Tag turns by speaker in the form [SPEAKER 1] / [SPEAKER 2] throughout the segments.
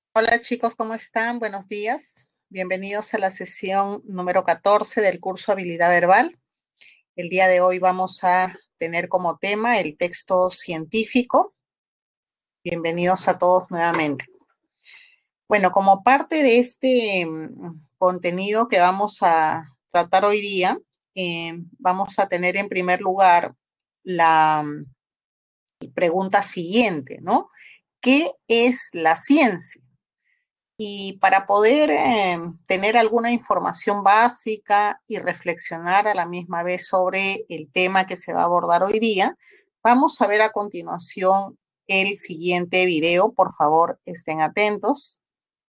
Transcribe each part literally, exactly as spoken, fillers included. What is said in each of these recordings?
[SPEAKER 1] Hola chicos, ¿cómo están? Buenos días. Bienvenidos a la sesión número catorce del curso Habilidad Verbal. El día de hoy vamos a tener como tema el texto científico. Bienvenidos a todos nuevamente. Bueno, como parte de este mm, contenido que vamos a tratar hoy día, eh, vamos a tener en primer lugar la mm, pregunta siguiente, ¿no? ¿Qué es la ciencia? Y para poder eh, tener alguna información básica y reflexionar a la misma vez sobre el tema que se va a abordar hoy día, vamos a ver a continuación el siguiente video. Por favor, estén atentos.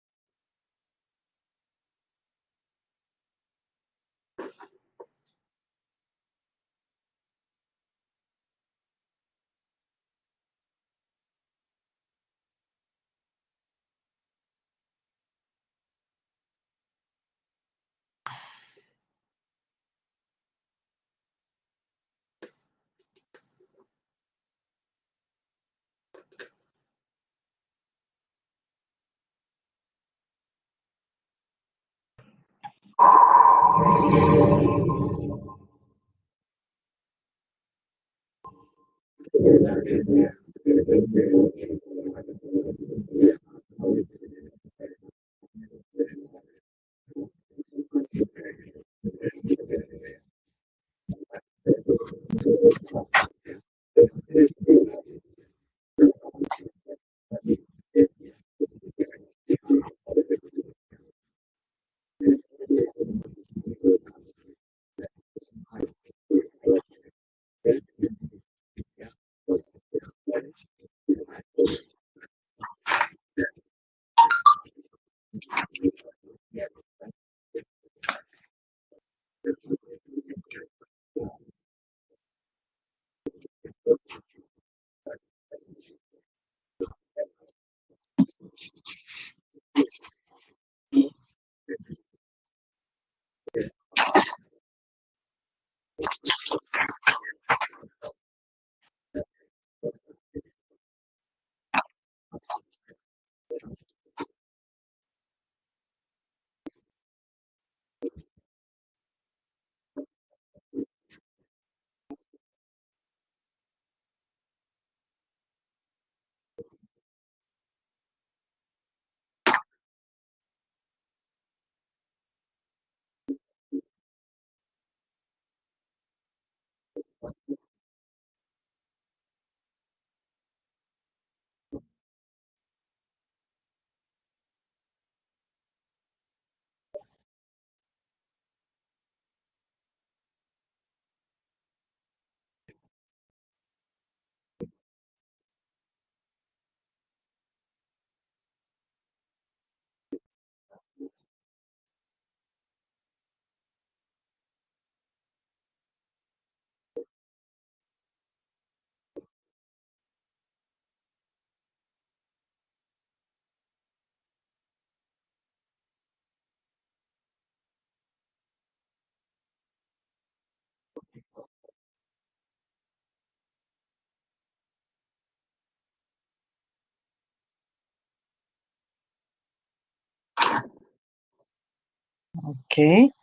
[SPEAKER 1] Ok,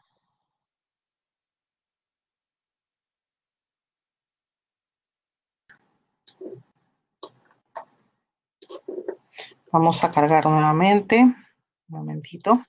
[SPEAKER 1] vamos a cargar nuevamente. Un momentito.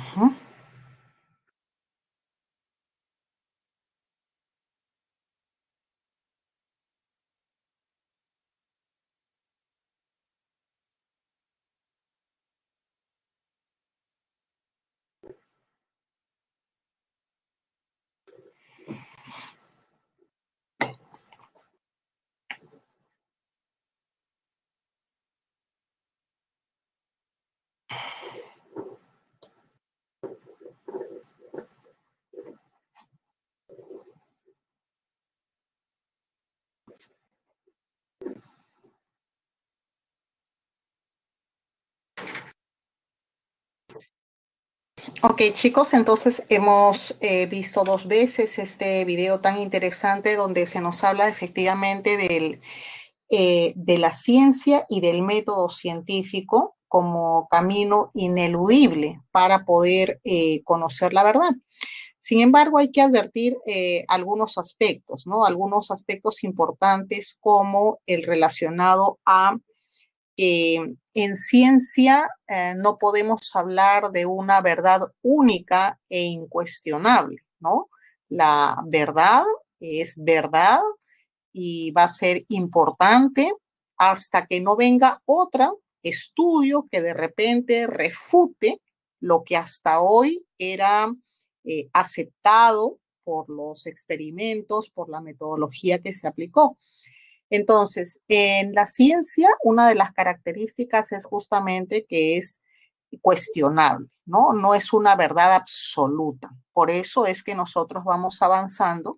[SPEAKER 1] Ujú. Ok, chicos, entonces hemos eh, visto dos veces este video tan interesante donde se nos habla efectivamente del, eh, de la ciencia y del método científico como camino ineludible para poder eh, conocer la verdad. Sin embargo, hay que advertir eh, algunos aspectos, ¿no? Algunos aspectos importantes como el relacionado a eh, en ciencia eh, no podemos hablar de una verdad única e incuestionable, ¿no? La verdad es verdad y va a ser importante hasta que no venga otro estudio que de repente refute lo que hasta hoy era eh, aceptado por los experimentos, por la metodología que se aplicó. Entonces, en la ciencia, una de las características es justamente que es cuestionable, ¿no? No es una verdad absoluta. Por eso es que nosotros vamos avanzando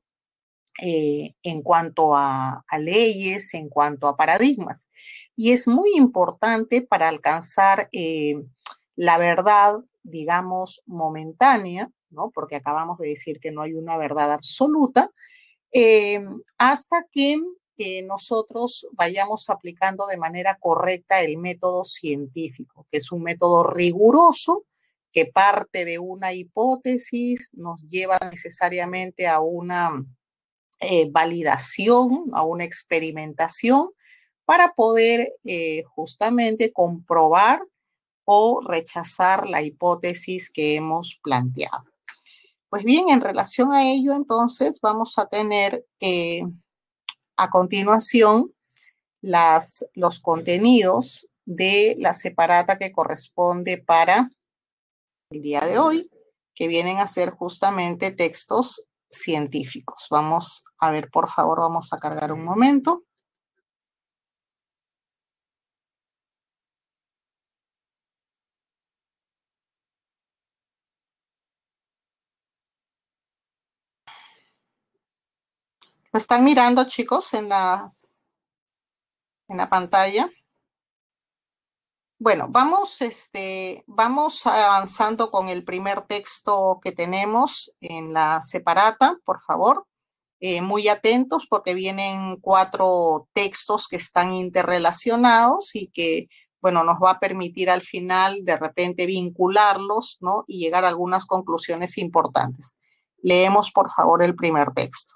[SPEAKER 1] eh, en cuanto a, a leyes, en cuanto a paradigmas. Y es muy importante para alcanzar eh, la verdad, digamos, momentánea, ¿no? Porque acabamos de decir que no hay una verdad absoluta, eh, hasta que eh, nosotros vayamos aplicando de manera correcta el método científico, que es un método riguroso que parte de una hipótesis, nos lleva necesariamente a una eh, validación, a una experimentación, para poder eh, justamente comprobar o rechazar la hipótesis que hemos planteado. Pues bien, en relación a ello, entonces vamos a tener eh, a continuación las, los contenidos de la separata que corresponde para el día de hoy, que vienen a ser justamente textos científicos. Vamos a ver, por favor, vamos a cargar un momento. ¿Lo están mirando, chicos, en la, en la pantalla? Bueno, vamos, este, vamos avanzando con el primer texto que tenemos en la separata, por favor. Eh, muy atentos porque vienen cuatro textos que están interrelacionados y que, bueno, nos va a permitir al final de repente vincularlos, ¿no? Y llegar a algunas conclusiones importantes. Leemos, por favor, el primer texto.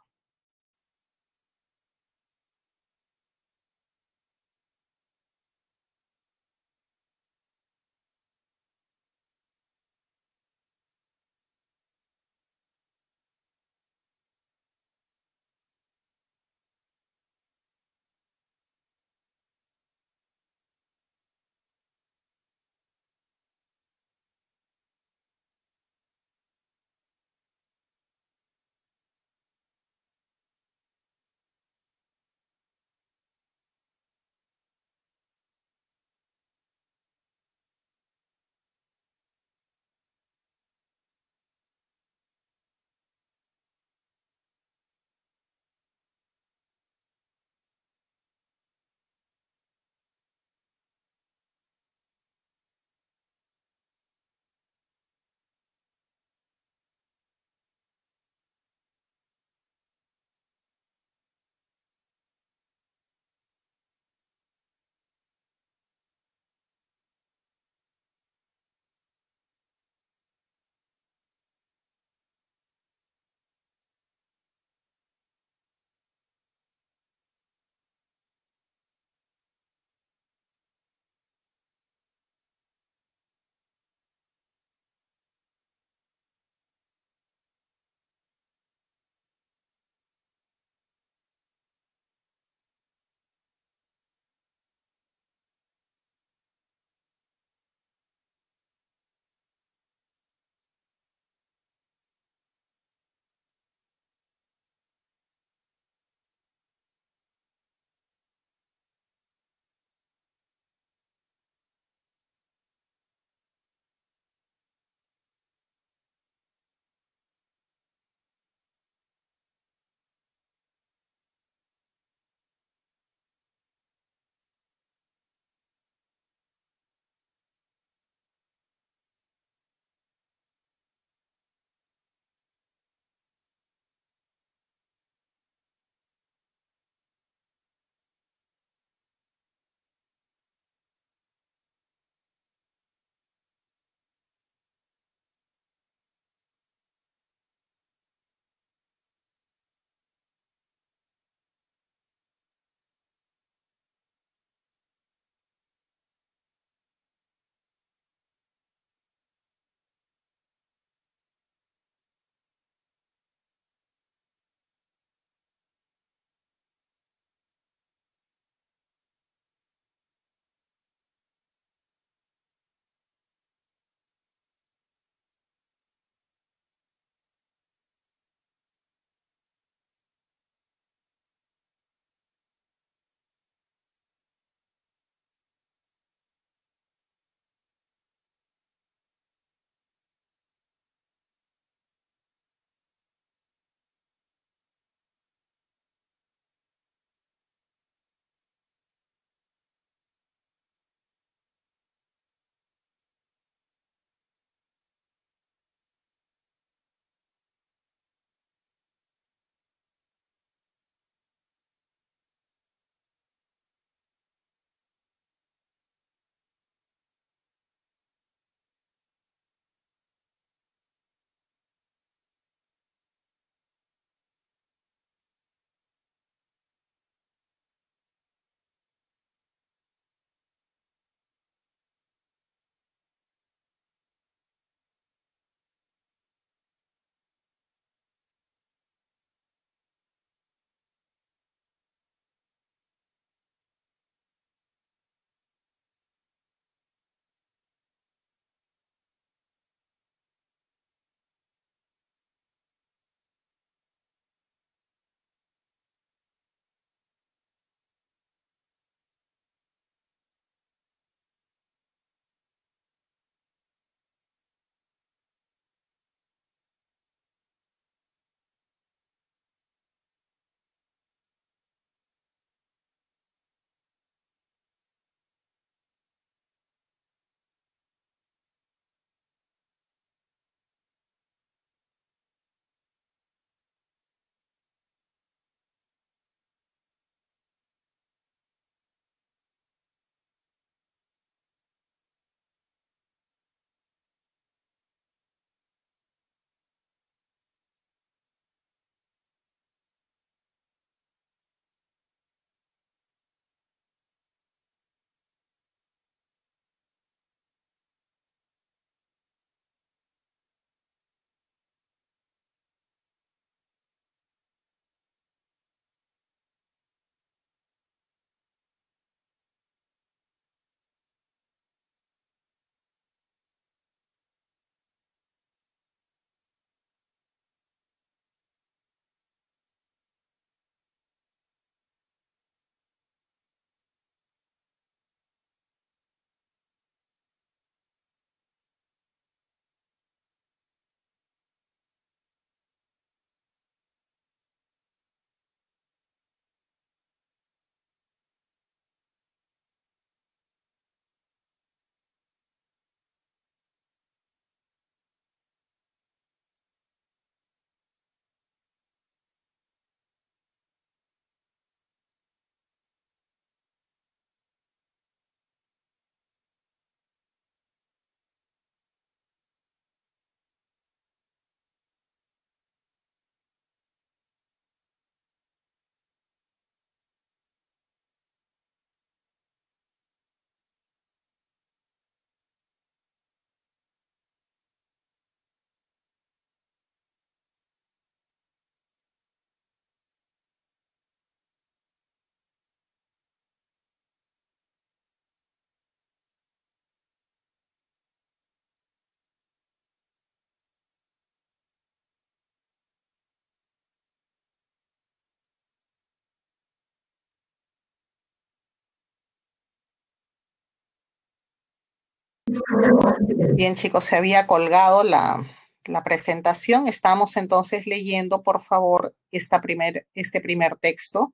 [SPEAKER 1] Bien, chicos, se había colgado la, la presentación. Estamos entonces leyendo, por favor, esta primer, este primer texto.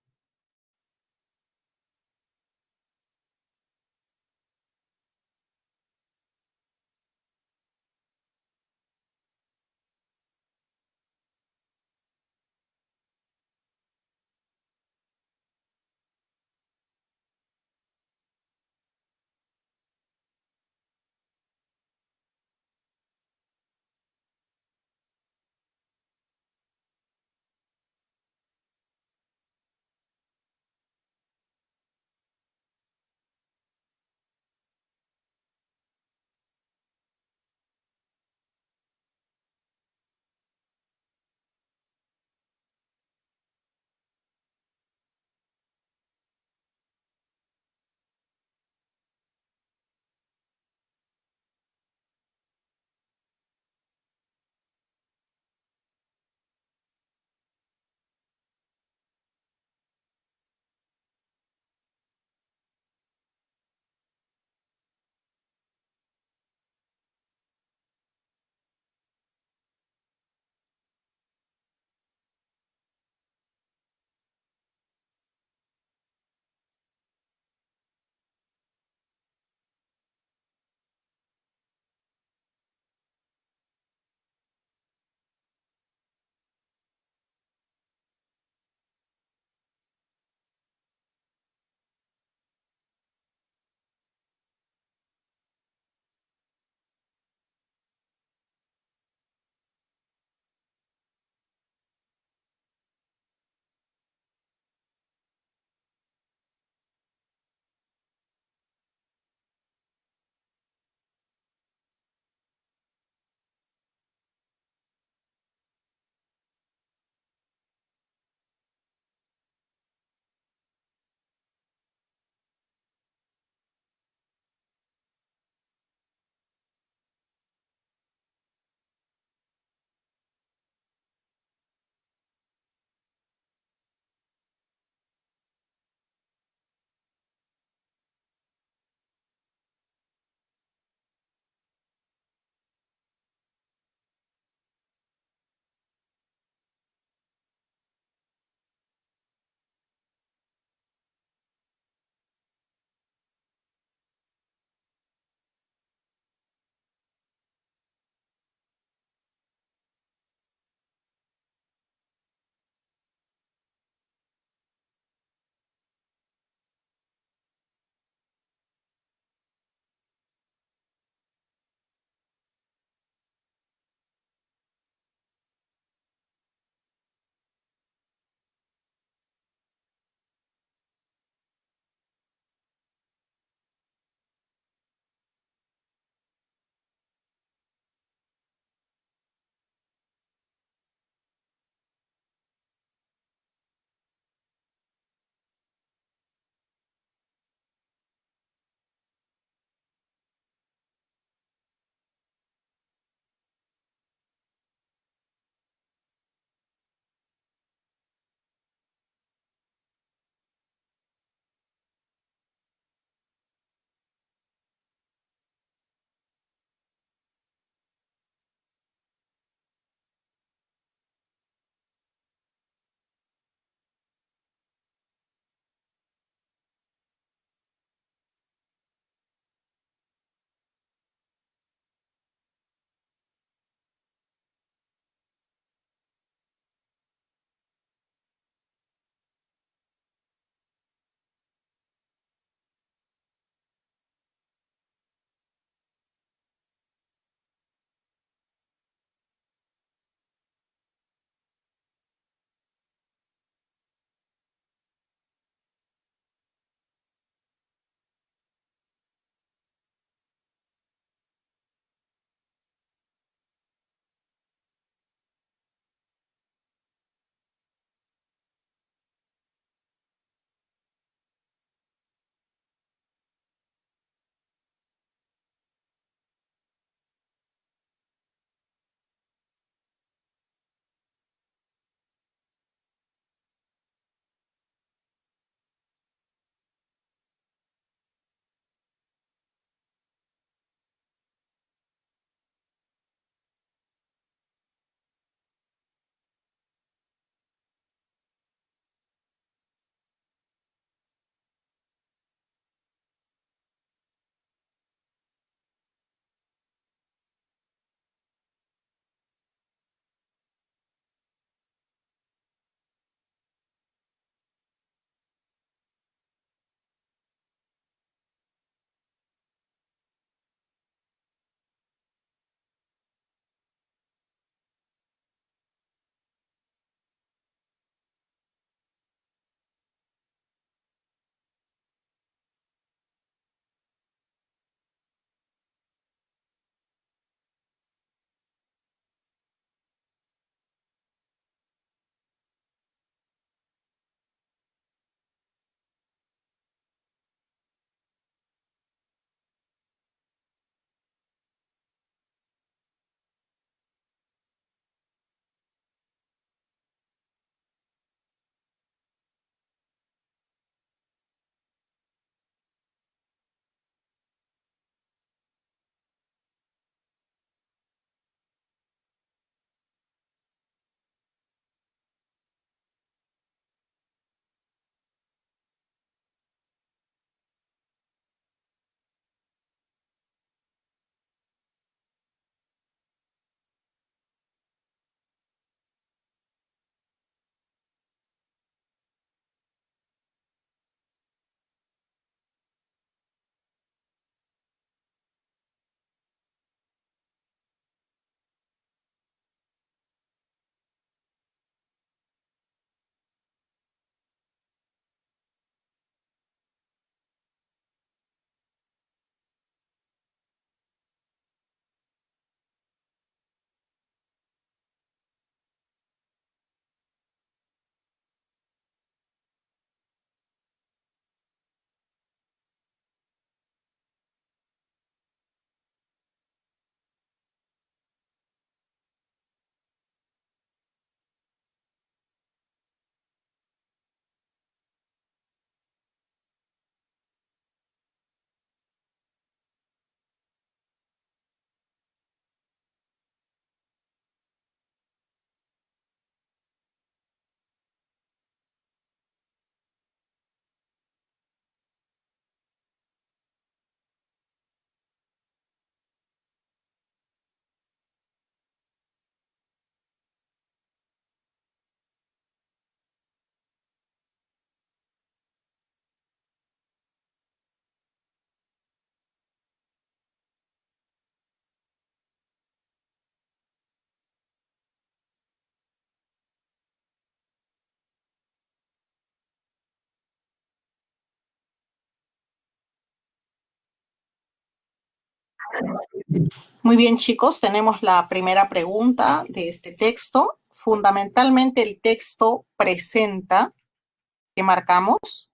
[SPEAKER 1] Muy bien, chicos, tenemos la primera pregunta de este texto. Fundamentalmente el texto presenta, ¿qué marcamos?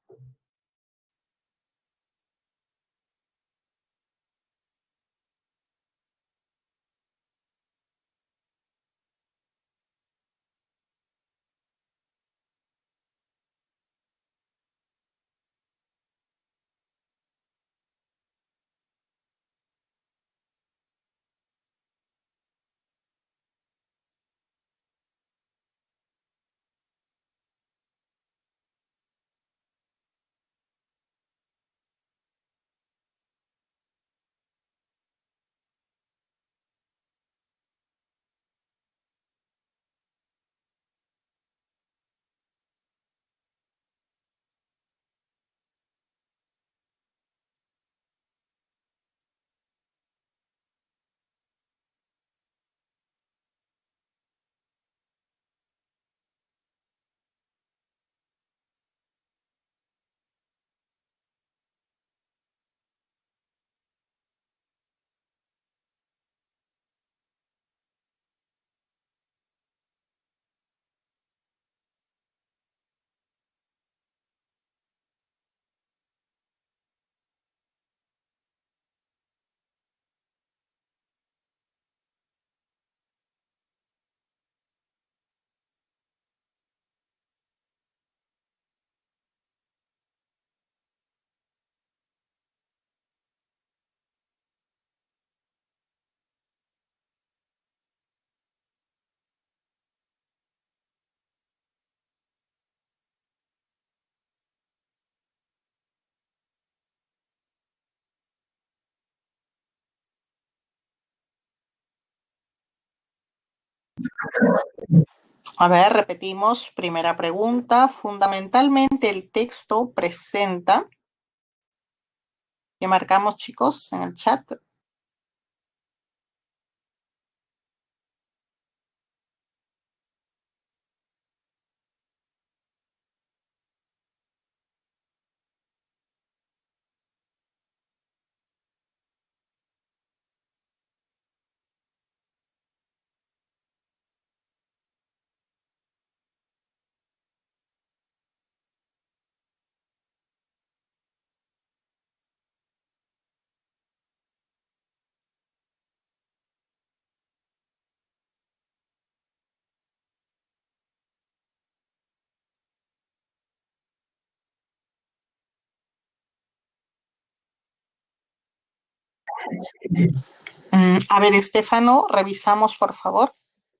[SPEAKER 1] A ver, repetimos. Primera pregunta. Fundamentalmente el texto presenta, ¿qué marcamos, chicos, en el chat? Mm, a ver, Estefano, revisamos, por favor.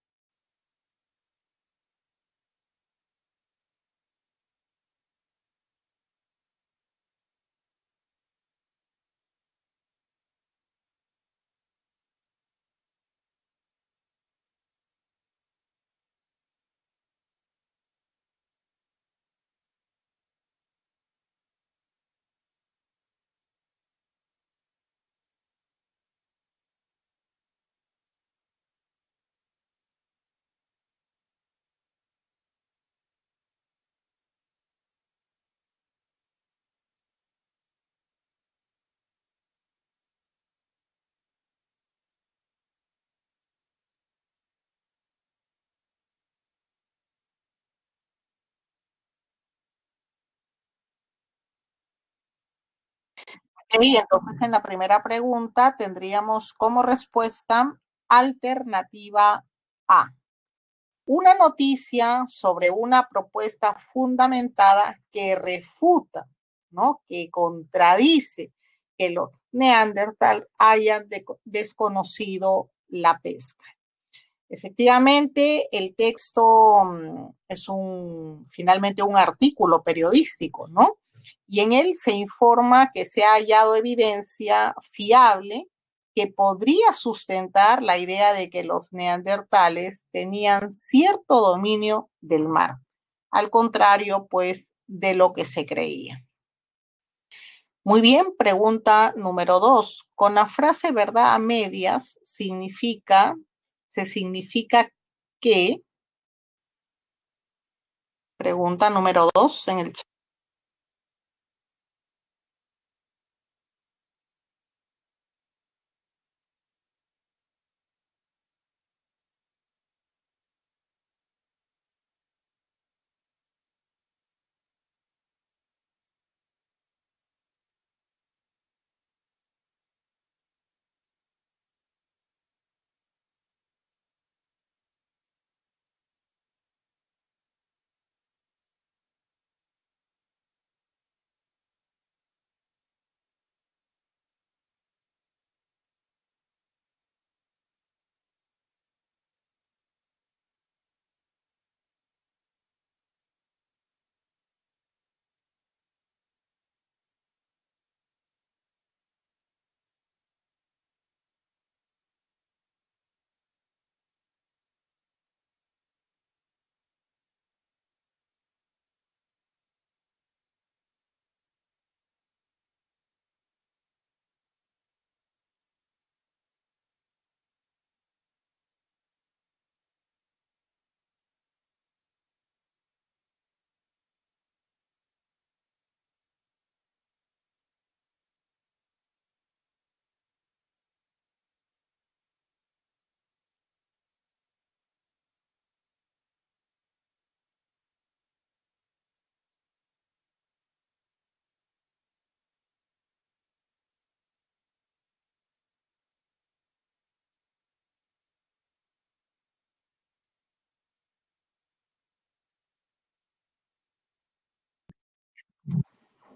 [SPEAKER 1] Y entonces en la primera pregunta tendríamos como respuesta alternativa A. Una noticia sobre una propuesta fundamentada que refuta, ¿no? Que contradice que los neandertal hayan de desconocido la pesca. Efectivamente, el texto um, es un, finalmente un artículo periodístico, ¿no? Y en él se informa que se ha hallado evidencia fiable que podría sustentar la idea de que los neandertales tenían cierto dominio del mar, al contrario, pues, de lo que se creía. Muy bien, pregunta número dos. Con la frase verdad a medias significa, se significa que, pregunta número dos en el chat.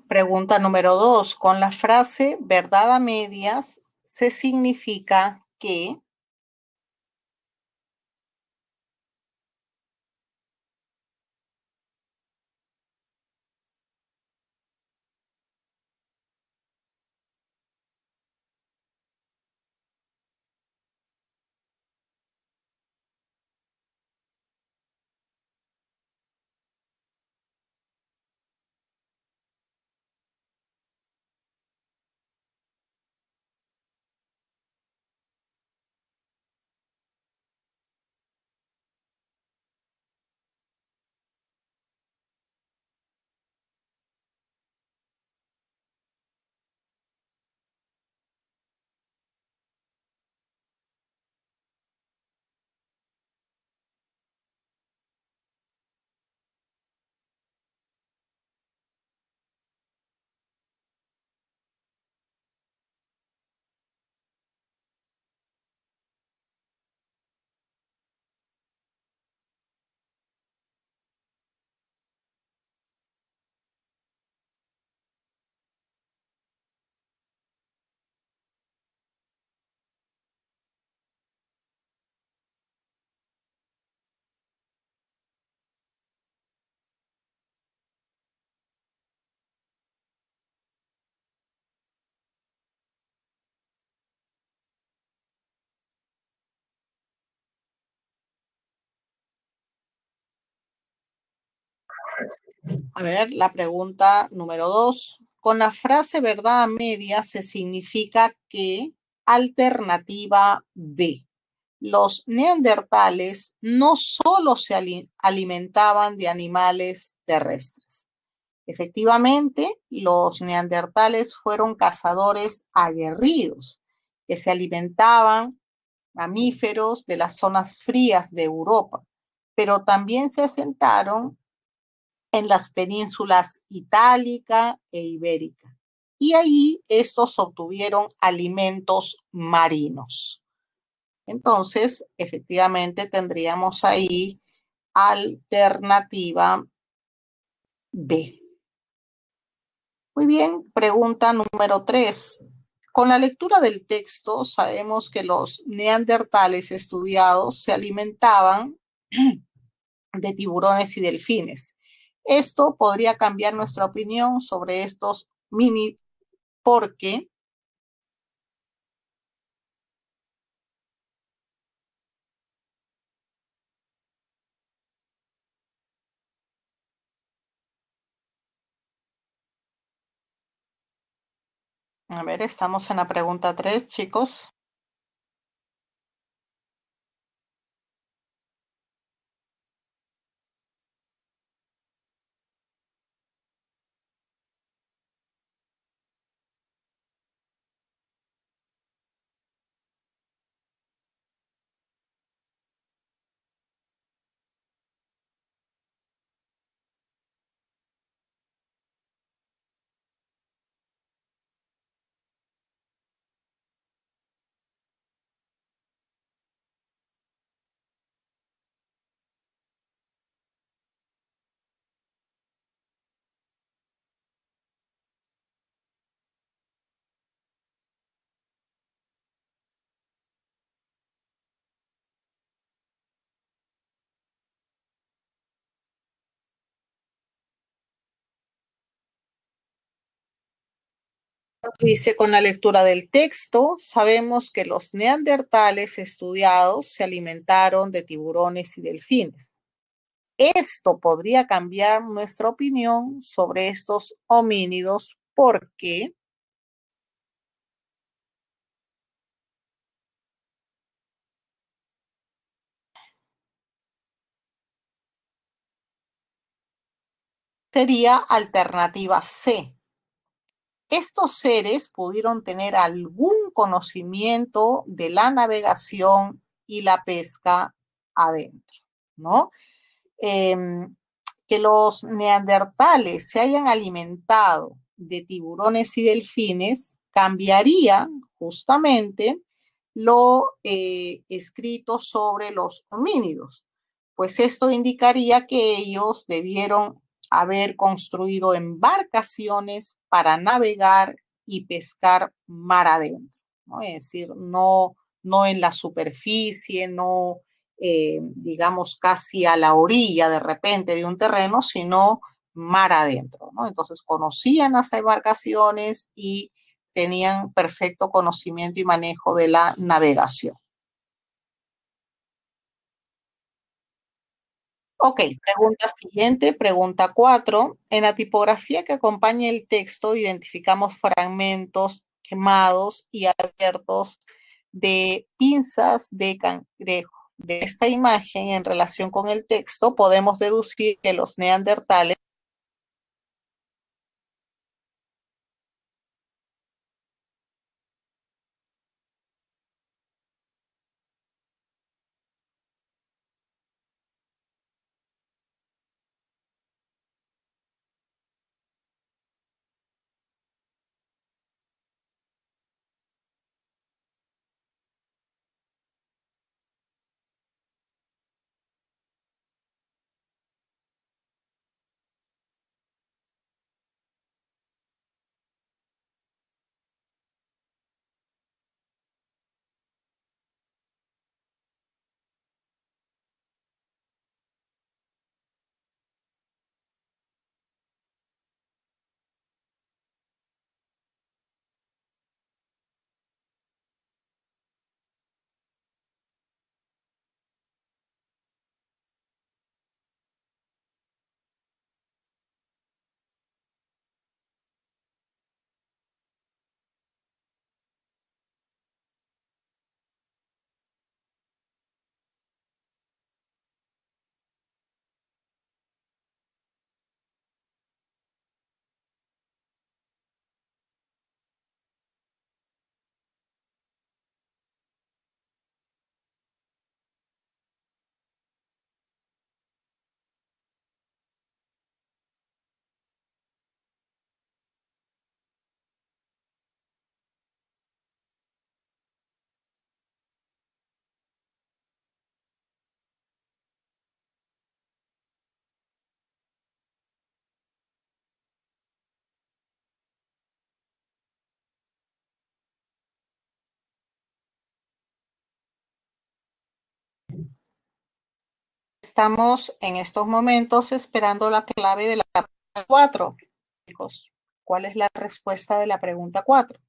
[SPEAKER 1] Pregunta número dos. Con la frase verdad a medias se significa que... A ver, la pregunta número dos. Con la frase verdad a media se significa que alternativa B. Los neandertales no solo se alimentaban de animales terrestres. Efectivamente, los neandertales fueron cazadores aguerridos que se alimentaban mamíferos de las zonas frías de Europa, pero también se asentaron en las penínsulas Itálica e Ibérica. Y ahí estos obtuvieron alimentos marinos. Entonces, efectivamente, tendríamos ahí alternativa B. Muy bien, pregunta número tres. Con la lectura del texto sabemos que los neandertales estudiados se alimentaban de tiburones y delfines. Esto podría cambiar nuestra opinión sobre estos mini porque... A ver, estamos en la pregunta tres, chicos. Dice, con la lectura del texto, sabemos que los neandertales estudiados se alimentaron de tiburones y delfines. Esto podría cambiar nuestra opinión sobre estos homínidos porque... Sería alternativa C. Estos seres pudieron tener algún conocimiento de la navegación y la pesca adentro, ¿no? Eh, que los neandertales se hayan alimentado de tiburones y delfines cambiaría justamente lo eh, escrito sobre los homínidos, pues esto indicaría que ellos debieron haber construido embarcaciones para navegar y pescar mar adentro, ¿no? Es decir, no, no en la superficie, no, eh, digamos, casi a la orilla de repente de un terreno, sino mar adentro, ¿no? Entonces conocían las embarcaciones y tenían perfecto conocimiento y manejo de la navegación. Ok, pregunta siguiente, pregunta cuatro. En la tipografía que acompaña el texto identificamos fragmentos quemados y abiertos de pinzas de cangrejo. De esta imagen, en relación con el texto, podemos deducir que los neandertales. Estamos en estos momentos esperando la clave de la pregunta cuatro. Chicos, ¿cuál es la respuesta de la pregunta cuatro?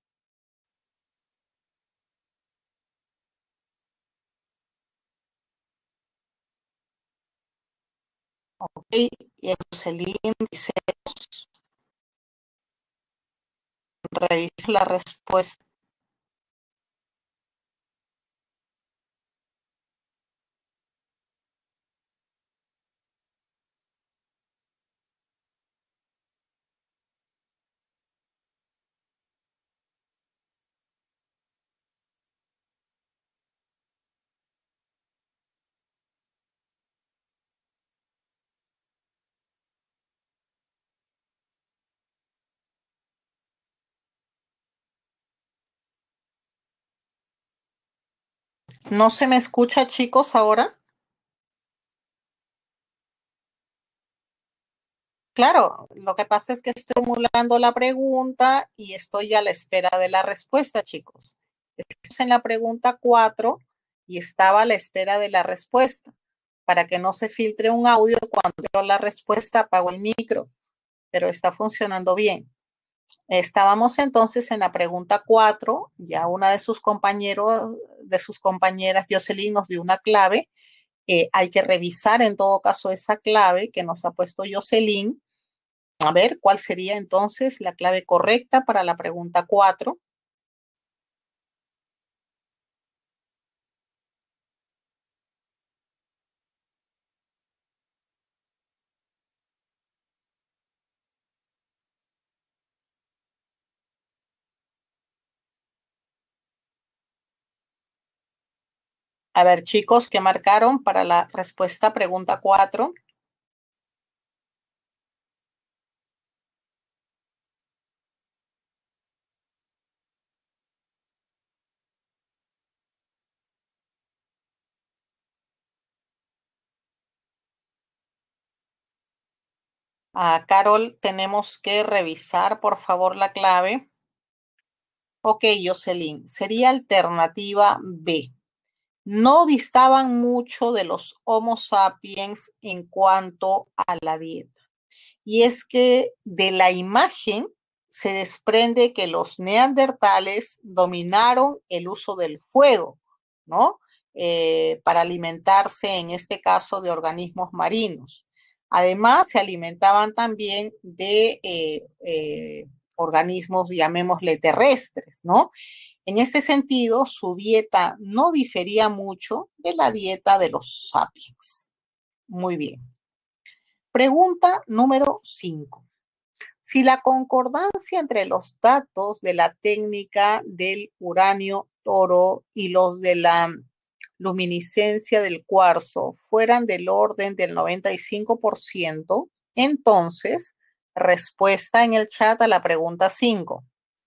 [SPEAKER 1] Ok, y Jocelyn dice, revisa la respuesta. ¿No se me escucha, chicos, ahora? Claro, lo que pasa es que estoy formulando la pregunta y estoy a la espera de la respuesta, chicos. Estoy en la pregunta cuatro y estaba a la espera de la respuesta. Para que no se filtre un audio, cuando quiero la respuesta apago el micro, pero está funcionando bien. Estábamos entonces en la pregunta cuatro, ya una de sus compañeros, de sus compañeras, Jocelyn, nos dio una clave. Eh, hay que revisar en todo caso esa clave que nos ha puesto Jocelyn. A ver, ¿cuál sería entonces la clave correcta para la pregunta cuatro? A ver, chicos, ¿qué marcaron para la respuesta pregunta cuatro? A Carol, tenemos que revisar, por favor, la clave. Ok, Jocelyn, sería alternativa B. No distaban mucho de los Homo sapiens en cuanto a la dieta. Y es que de la imagen se desprende que los neandertales dominaron el uso del fuego, ¿no? Eh, para alimentarse, en este caso, de organismos marinos. Además, se alimentaban también de eh, eh, organismos, llamémosle terrestres, ¿no? En este sentido, su dieta no difería mucho de la dieta de los sapiens. Muy bien. Pregunta número cinco. Si la concordancia entre los datos de la técnica del uranio toro y los de la luminiscencia del cuarzo fueran del orden del noventa y cinco por ciento, entonces, respuesta en el chat a la pregunta cinco.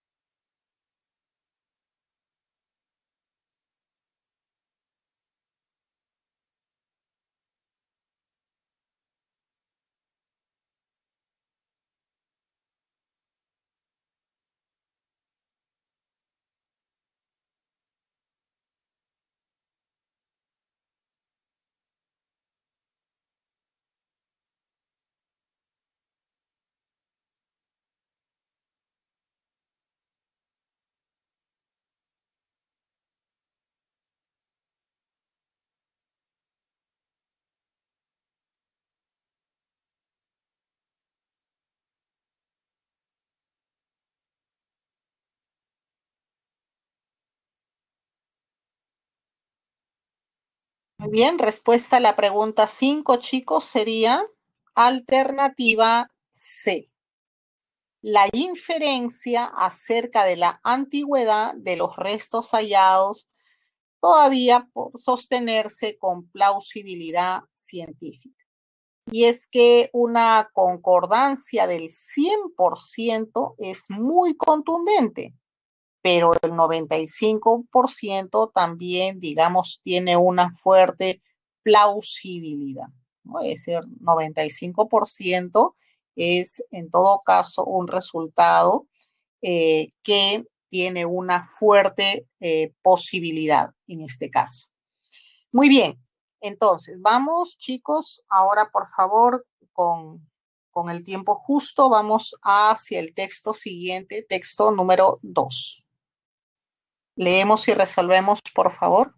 [SPEAKER 1] Muy bien, respuesta a la pregunta cinco, chicos, sería alternativa C. La inferencia acerca de la antigüedad de los restos hallados todavía por sostenerse con plausibilidad científica. Y es que una concordancia del cien por ciento es muy contundente, pero el noventa y cinco por ciento también, digamos, tiene una fuerte plausibilidad, ¿no? Es decir, noventa y cinco por ciento es en todo caso un resultado eh, que tiene una fuerte eh, posibilidad en este caso. Muy bien, entonces vamos chicos, ahora por favor con, con el tiempo justo, vamos hacia el texto siguiente, texto número dos. Leemos y resolvemos, por favor.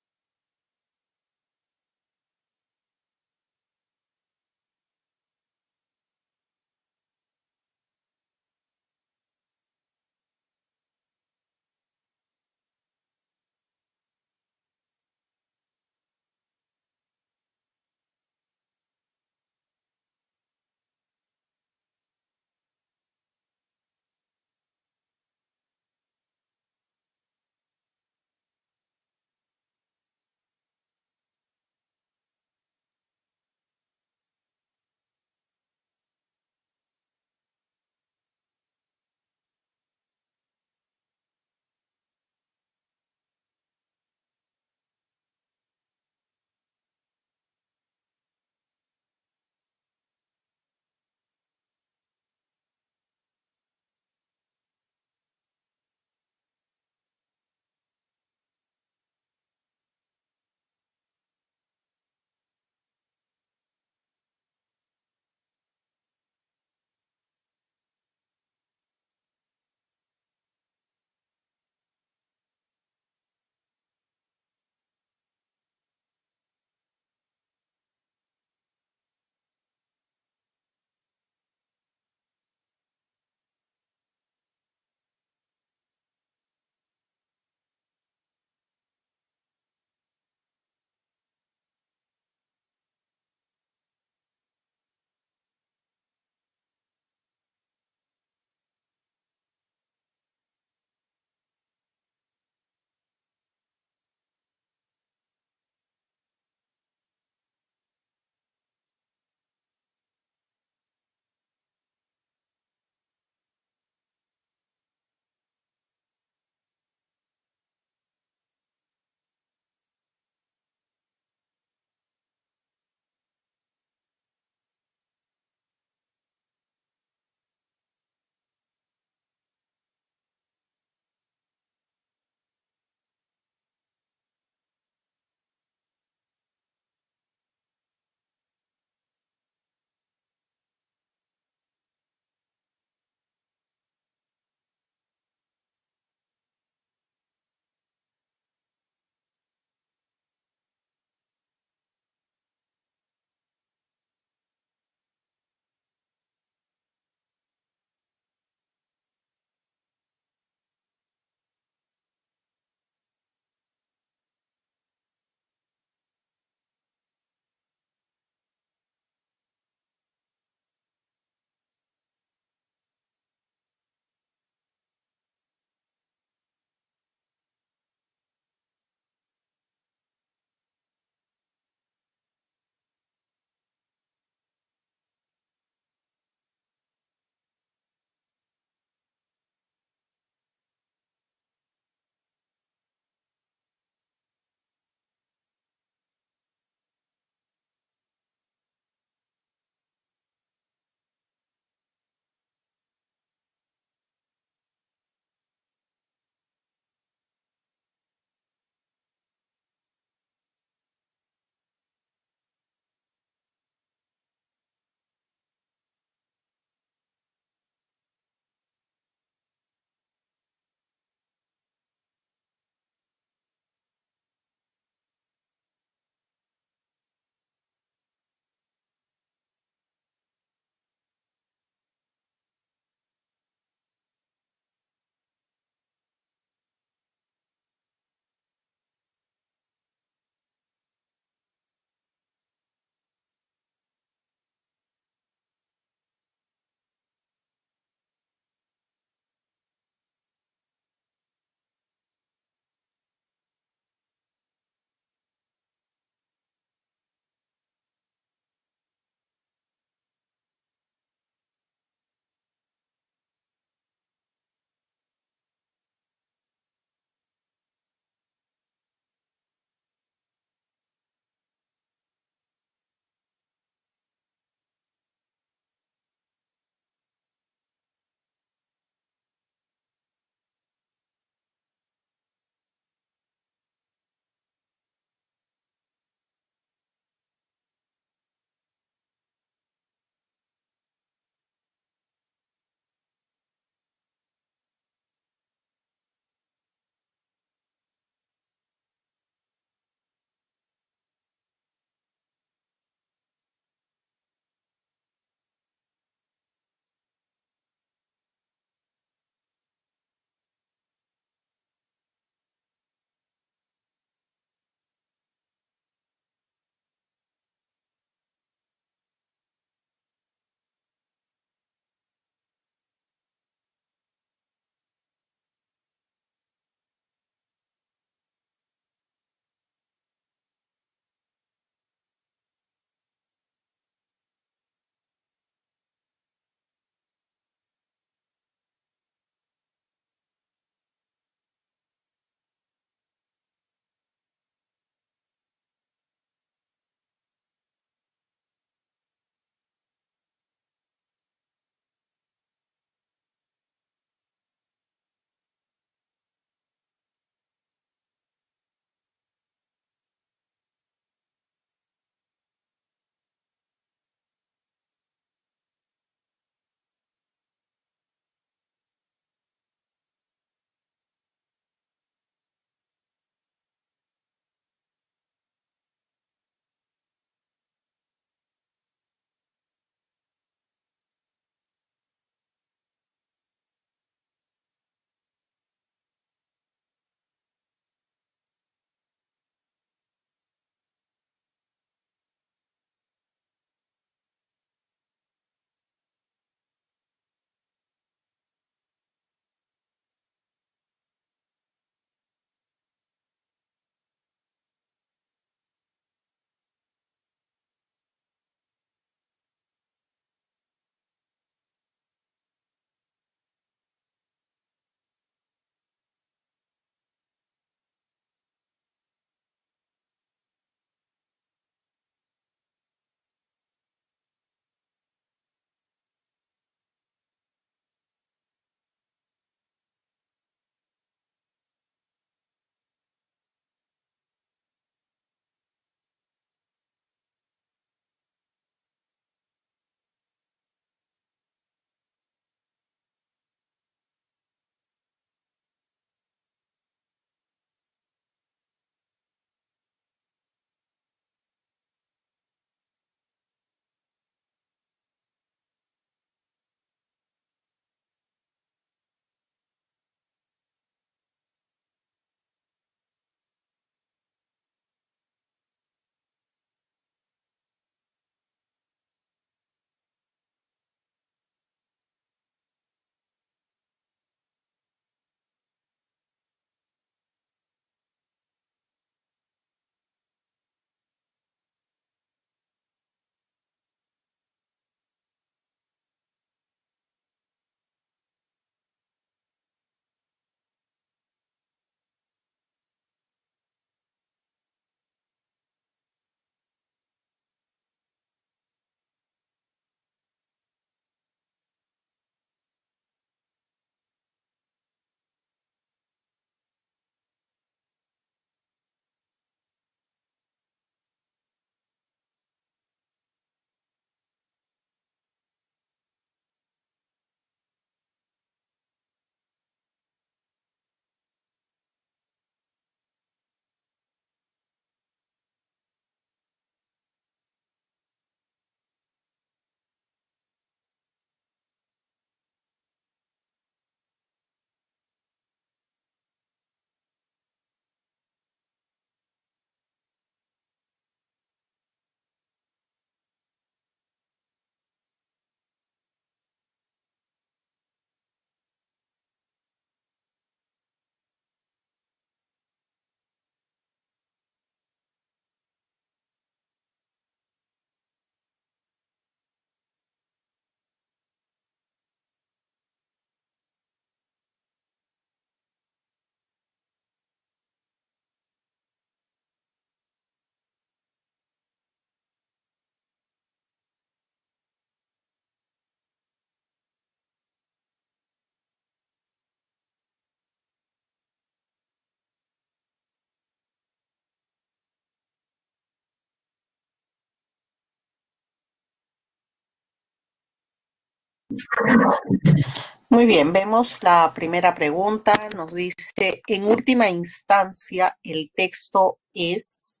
[SPEAKER 1] Muy bien, vemos la primera pregunta. Nos dice, en última instancia, el texto es...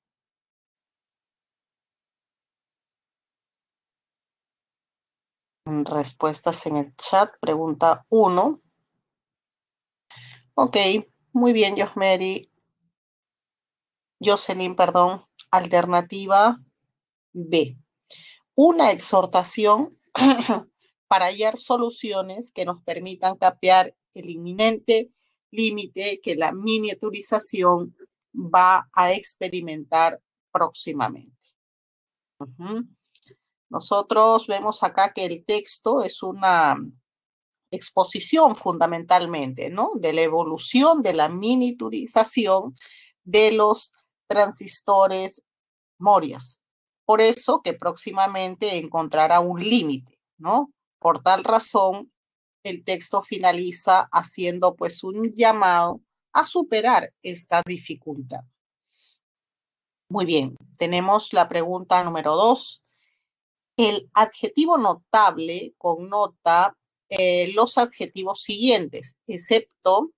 [SPEAKER 1] Respuestas en el chat. Pregunta uno. Ok, muy bien, Josmeri. Jocelyn, perdón. Alternativa B. Una exhortación para hallar soluciones que nos permitan capear el inminente límite que la miniaturización va a experimentar próximamente. Uh-huh. Nosotros vemos acá que el texto es una exposición fundamentalmente, ¿no? De la evolución de la miniaturización de los transistores Morias. Por eso que próximamente encontrará un límite, ¿no? Por tal razón, el texto finaliza haciendo pues un llamado a superar esta dificultad. Muy bien, tenemos la pregunta número dos. El adjetivo notable connota eh, los adjetivos siguientes, excepto,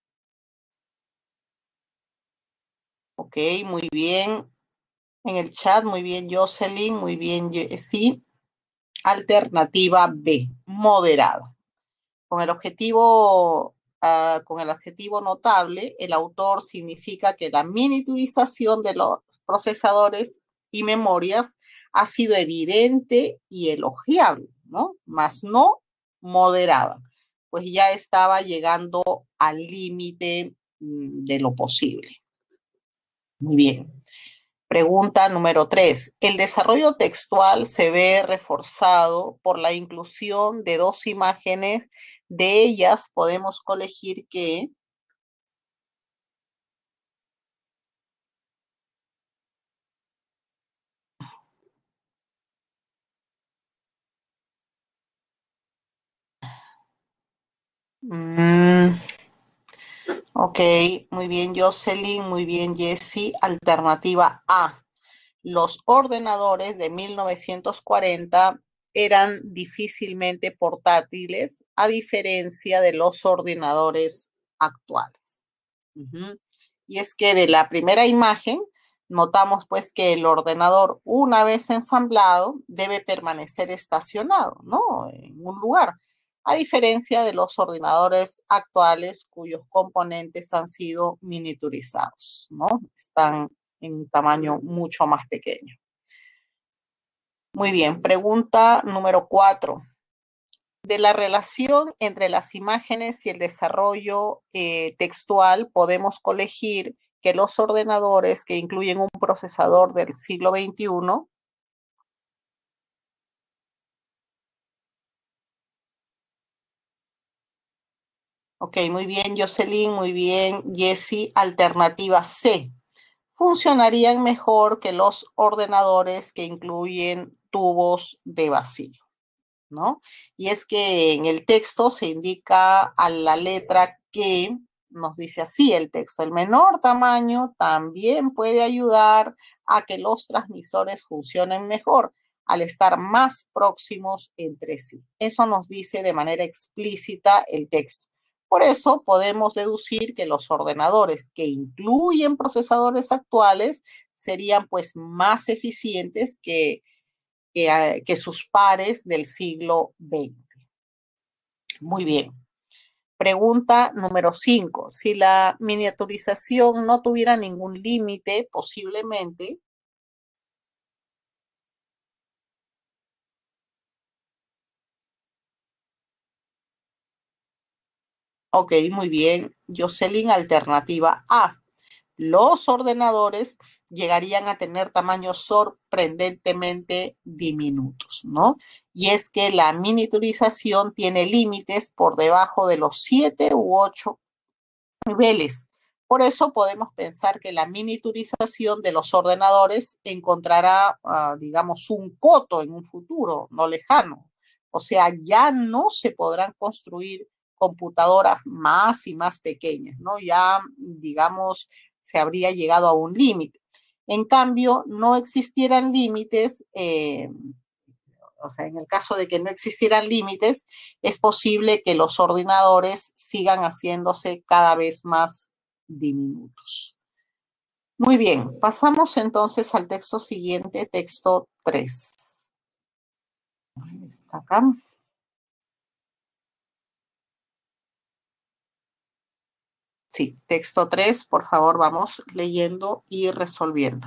[SPEAKER 1] ok, muy bien, en el chat, muy bien, Jocelyn, muy bien, sí. Alternativa B, moderada. Con el objetivo, uh, con el adjetivo notable, el autor significa que la miniaturización de los procesadores y memorias ha sido evidente y elogiable, ¿no? Más no moderada, pues ya estaba llegando al límite de lo posible. Muy bien. Pregunta número tres. El desarrollo textual se ve reforzado por la inclusión de dos imágenes. De ellas podemos colegir que mm, ok, muy bien Jocelyn, muy bien Jessie. Alternativa A. Los ordenadores de mil novecientos cuarenta eran difícilmente portátiles, a diferencia de los ordenadores actuales. Uh-huh. Y es que de la primera imagen notamos pues que el ordenador, una vez ensamblado, debe permanecer estacionado, ¿no? En un lugar, a diferencia de los ordenadores actuales cuyos componentes han sido miniaturizados, ¿no? Están en un tamaño mucho más pequeño. Muy bien, pregunta número cuatro. De la relación entre las imágenes y el desarrollo eh, textual podemos colegir que los ordenadores que incluyen un procesador del siglo veintiuno, ok, muy bien Jocelyn, muy bien Jessie, alternativa C, funcionarían mejor que los ordenadores que incluyen tubos de vacío, ¿no? Y es que en el texto se indica a la letra que nos dice así el texto, el menor tamaño también puede ayudar a que los transmisores funcionen mejor al estar más próximos entre sí. Eso nos dice de manera explícita el texto. Por eso podemos deducir que los ordenadores que incluyen procesadores actuales serían pues más eficientes que Que, que, sus pares del siglo veinte. Muy bien. Pregunta número cinco. Si la miniaturización no tuviera ningún límite, posiblemente. Ok, muy bien. Jocelyn, alternativa A. Los ordenadores llegarían a tener tamaños sorprendentemente diminutos, ¿no? Y es que la miniaturización tiene límites por debajo de los siete u ocho niveles. Por eso podemos pensar que la miniaturización de los ordenadores encontrará, uh, digamos, un coto en un futuro no lejano. O sea, ya no se podrán construir computadoras más y más pequeñas, ¿no? Ya, digamos, se habría llegado a un límite. En cambio, no existieran límites eh, o sea, en el caso de que no existieran límites, es posible que los ordenadores sigan haciéndose cada vez más diminutos. Muy bien, pasamos entonces al texto siguiente, texto tres. Ahí está acá. Sí, texto tres, por favor, vamos leyendo y resolviendo.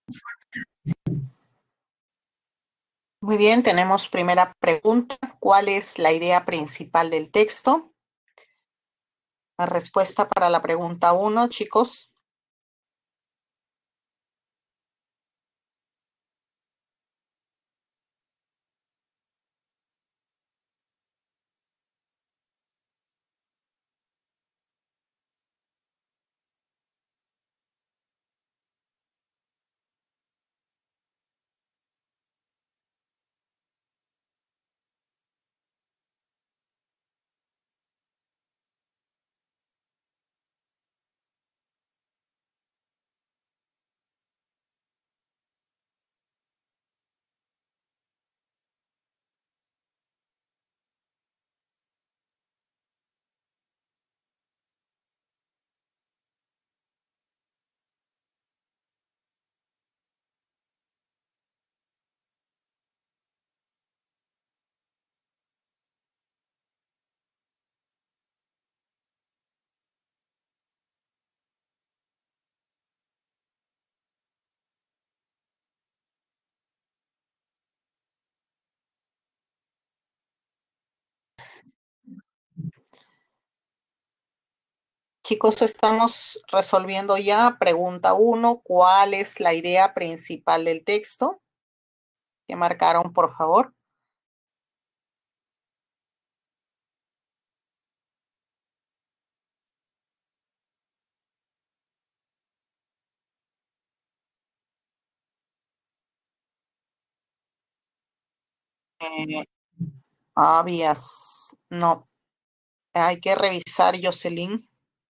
[SPEAKER 1] Muy bien, tenemos primera pregunta. ¿Cuál es la idea principal del texto? La respuesta para la pregunta uno, chicos. Chicos, estamos resolviendo ya pregunta uno. ¿Cuál es la idea principal del texto? ¿Qué marcaron, por favor? Eh, Habías, no, hay que revisar, Jocelyn.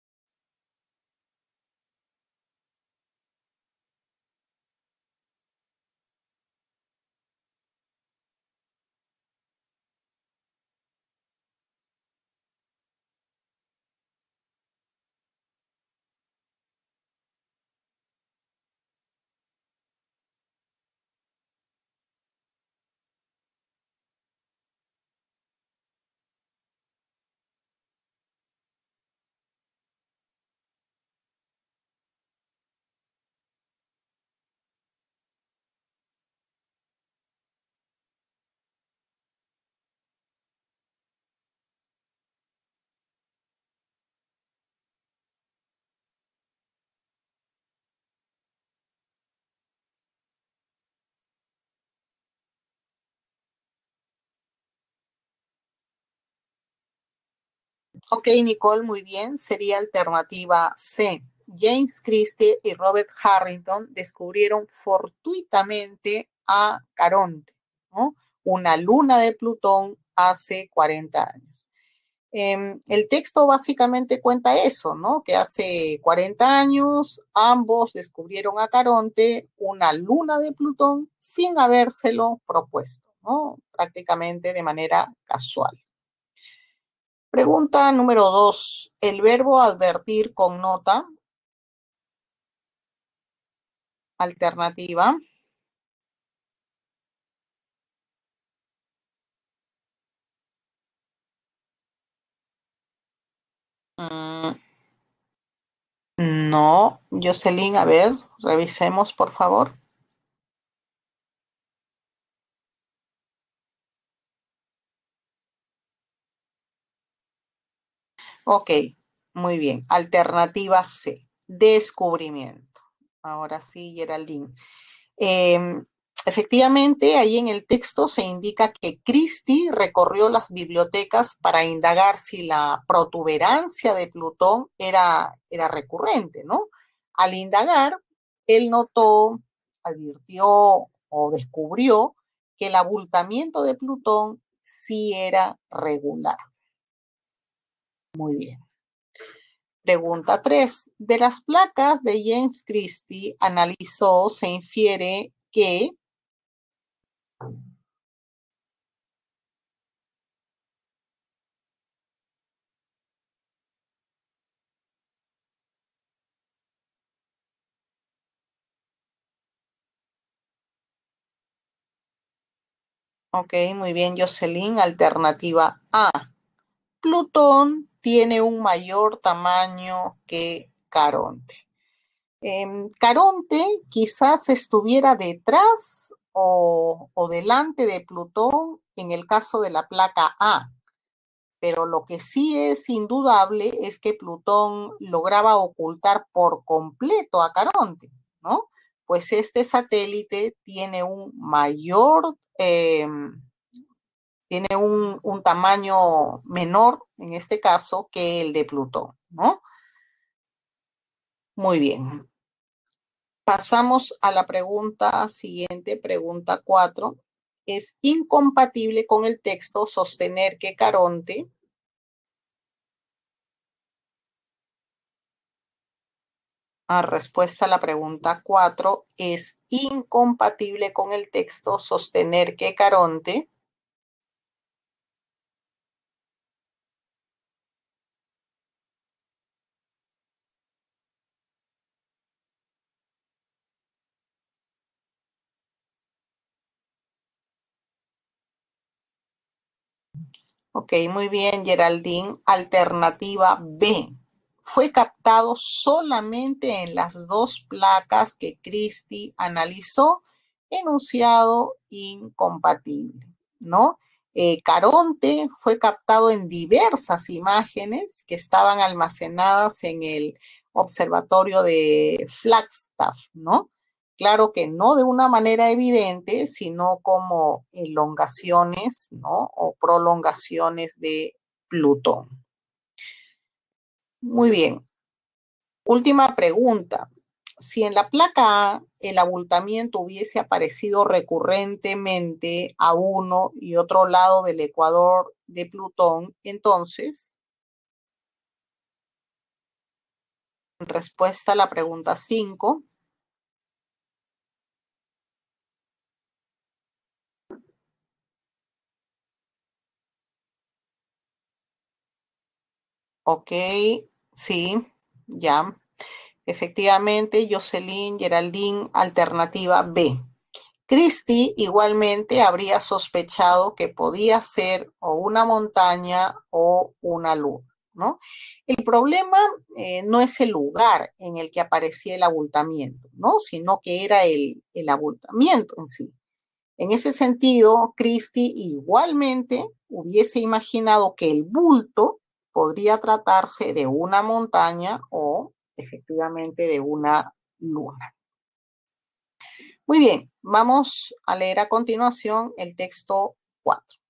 [SPEAKER 1] Ok, Nicole, muy bien. Sería alternativa C. James Christie y Robert Harrington descubrieron fortuitamente a Caronte, ¿no? Una luna de Plutón hace cuarenta años. Eh, el texto básicamente cuenta eso, ¿no? Que hace cuarenta años ambos descubrieron a Caronte, una luna de Plutón, sin habérselo propuesto, ¿no? Prácticamente de manera casual. Pregunta número dos. El verbo advertir connota. Alternativa. Mm, no. Jocelyn, a ver, revisemos, por favor. Ok, muy bien. Alternativa C. Descubrimiento. Ahora sí, Geraldine. Eh, Efectivamente, ahí en el texto se indica que Christie recorrió las bibliotecas para indagar si la protuberancia de Plutón era, era recurrente, ¿no? Al indagar, él notó, advirtió o descubrió que el abultamiento de Plutón sí era regular. Muy bien. Pregunta tres. De las placas de James Christie analizó, se infiere que Ok, muy bien, Jocelyn. Alternativa A. Plutón tiene un mayor tamaño que Caronte. Em, Caronte quizás estuviera detrás o, o delante de Plutón en el caso de la placa A, pero lo que sí es indudable es que Plutón lograba ocultar por completo a Caronte, ¿no? Pues este satélite tiene un mayor, eh, tiene un, un tamaño menor, en este caso, que el de Plutón, ¿no? Muy bien. Pasamos a la pregunta siguiente, pregunta cuatro. ¿Es incompatible con el texto sostener que Caronte A respuesta a la pregunta cuatro, ¿es incompatible con el texto sostener que Caronte? Ok, muy bien, Geraldine. Alternativa B. Fue captado solamente en las dos placas que Christie analizó, enunciado incompatible, ¿no? Eh, Caronte fue captado en diversas imágenes que estaban almacenadas en el observatorio de Flagstaff, ¿no? Claro que no de una manera evidente, sino como elongaciones, ¿no? O prolongaciones de Plutón. Muy bien. Última pregunta. Si en la placa A el abultamiento hubiese aparecido recurrentemente a uno y otro lado del ecuador de Plutón, entonces, en respuesta a la pregunta cinco, ok, sí, ya. Efectivamente, Jocelyn Geraldine, alternativa B. Christie igualmente habría sospechado que podía ser o una montaña o una luna, ¿no? El problema eh, no es el lugar en el que aparecía el abultamiento, ¿no? Sino que era el, el abultamiento en sí. En ese sentido, Christie igualmente hubiese imaginado que el bulto podría tratarse de una montaña o efectivamente de una luna. Muy bien, vamos a leer a continuación el texto cuatro.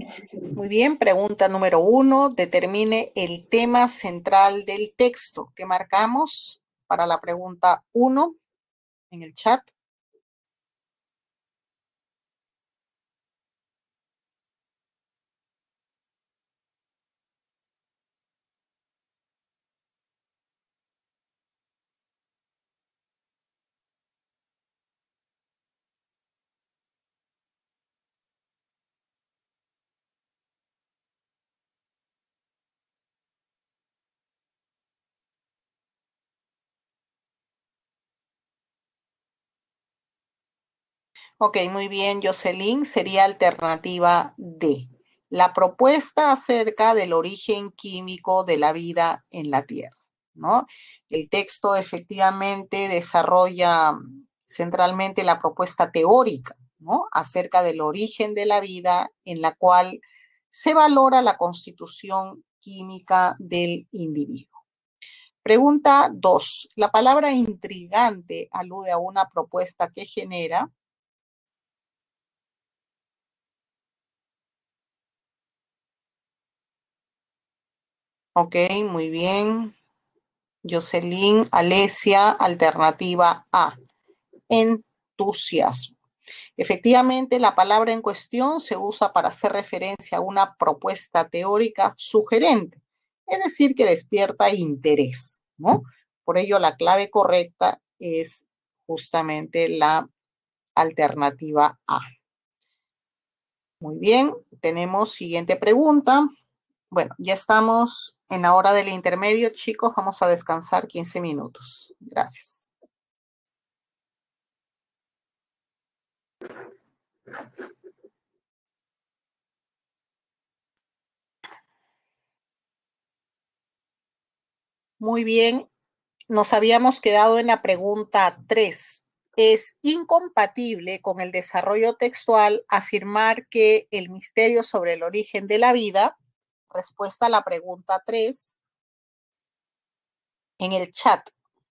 [SPEAKER 1] Muy bien, pregunta número uno. Determine el tema central del texto. ¿Qué marcamos para la pregunta uno en el chat? Ok, muy bien, Jocelyn, sería alternativa D. La propuesta acerca del origen químico de la vida en la Tierra, ¿no? El texto efectivamente desarrolla centralmente la propuesta teórica, ¿no? Acerca del origen de la vida, en la cual se valora la constitución química del individuo. Pregunta dos. La palabra intrigante alude a una propuesta que genera. Ok, muy bien. Jocelyn, Alesia, alternativa A, entusiasmo. Efectivamente, la palabra en cuestión se usa para hacer referencia a una propuesta teórica sugerente, es decir, que despierta interés, ¿no? Por ello, la clave correcta es justamente la alternativa A. Muy bien, tenemos siguiente pregunta. Bueno, ya estamos en la hora del intermedio, chicos. Vamos a descansar quince minutos. Gracias. Muy bien, nos habíamos quedado en la pregunta tres. ¿Es incompatible con el desarrollo textual afirmar que el misterio sobre el origen de la vida? Respuesta a la pregunta tres en el chat.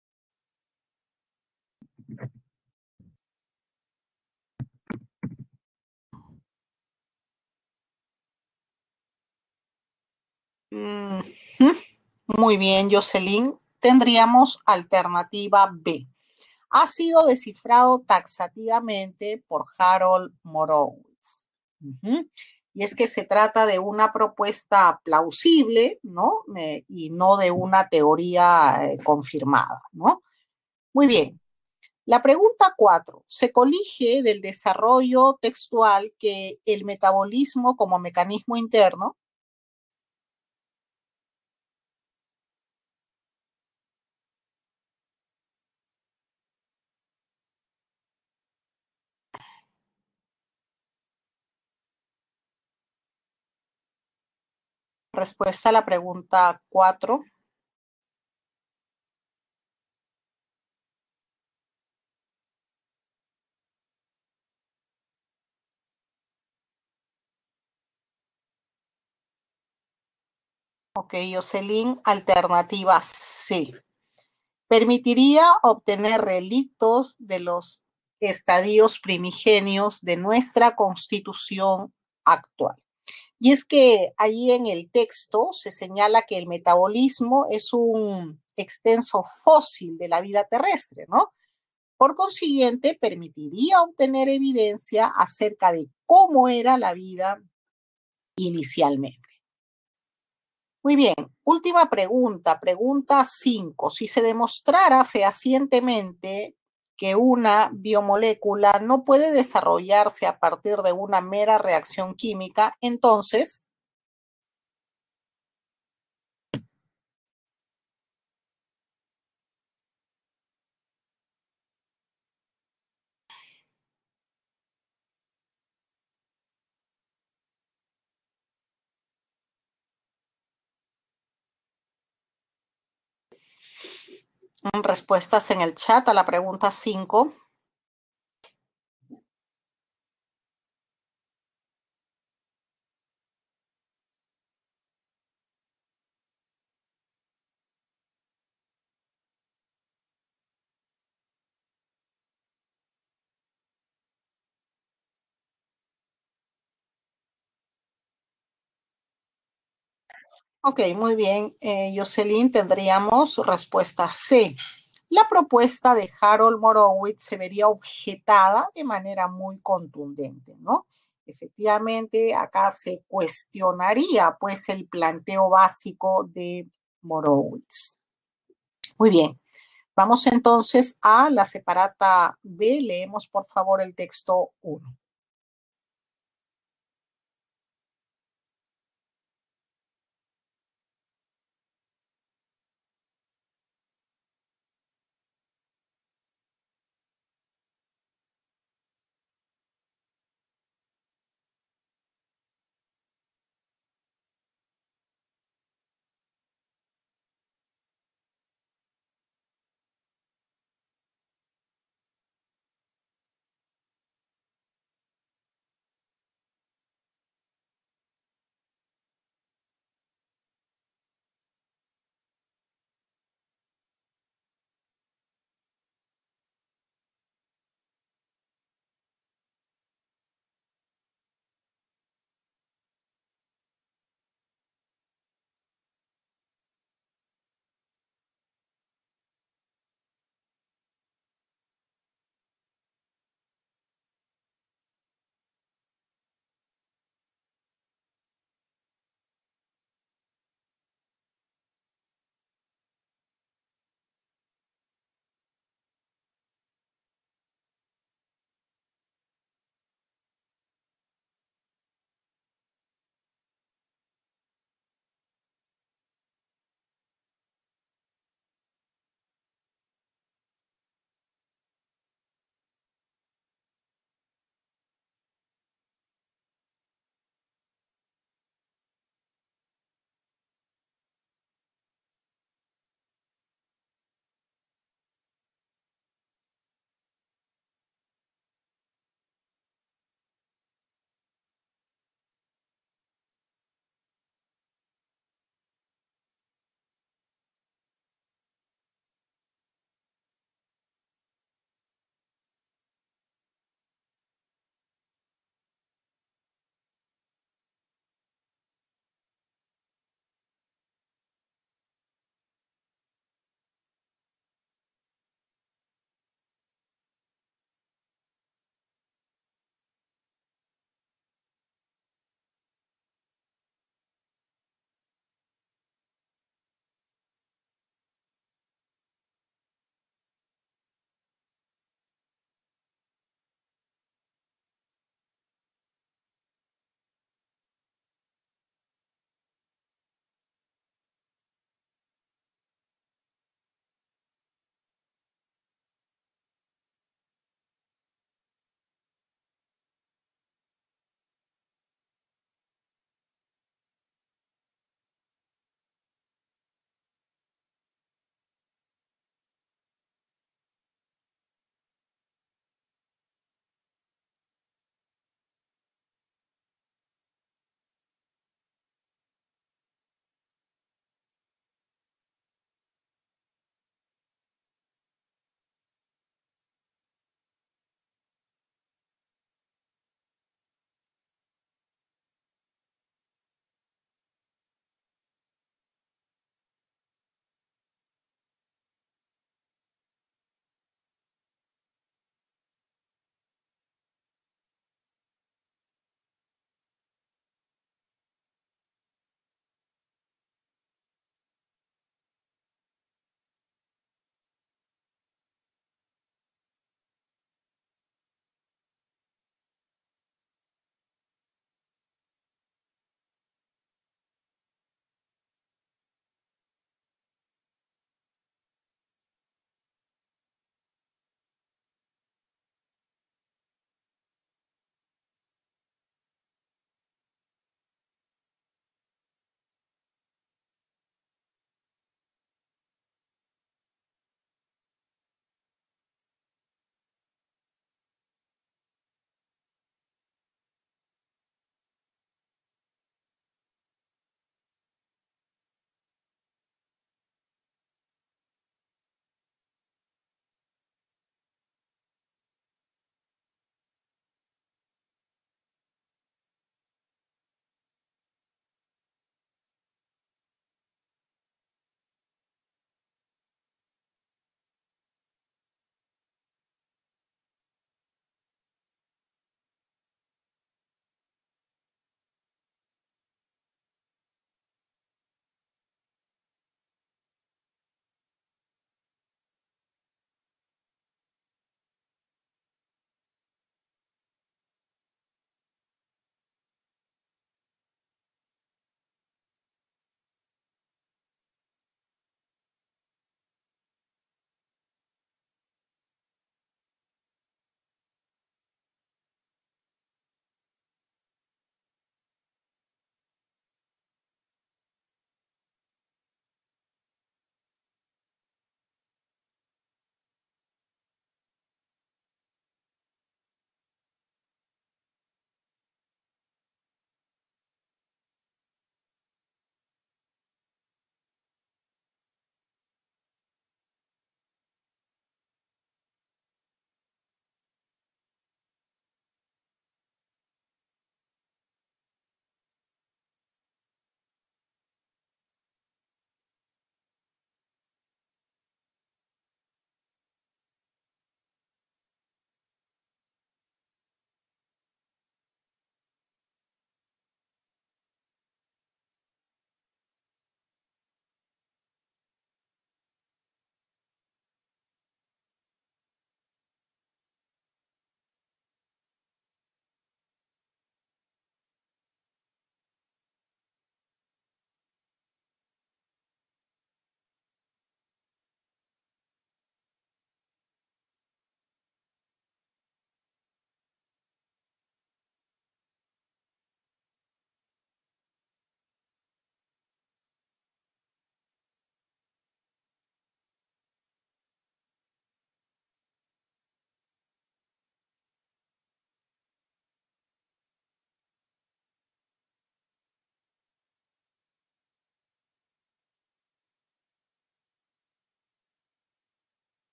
[SPEAKER 1] Mm, muy bien, Jocelyn. Tendríamos alternativa B. Ha sido descifrado taxativamente por Harold Morowitz. Uh-huh. Y es que se trata de una propuesta plausible, ¿no? Eh, y no de una teoría eh, confirmada, ¿no? Muy bien. La pregunta cuatro. Se colige del desarrollo textual que el metabolismo como mecanismo interno. Respuesta a la pregunta cuatro. Ok, Jocelyn, alternativa C. Permitiría obtener relictos de los estadios primigenios de nuestra constitución actual. Y es que ahí en el texto se señala que el metabolismo es un extenso fósil de la vida terrestre, ¿no? Por consiguiente, permitiría obtener evidencia acerca de cómo era la vida inicialmente. Muy bien, última pregunta, pregunta cinco. Si se demostrara fehacientemente que una biomolécula no puede desarrollarse a partir de una mera reacción química, entonces, respuestas en el chat a la pregunta cinco. Ok, muy bien. Eh, Jocelyn, tendríamos respuesta C. La propuesta de Harold Morowitz se vería objetada de manera muy contundente, ¿no? Efectivamente, acá se cuestionaría, pues, el planteo básico de Morowitz. Muy bien. Vamos entonces a la separata B. Leemos, por favor, el texto uno.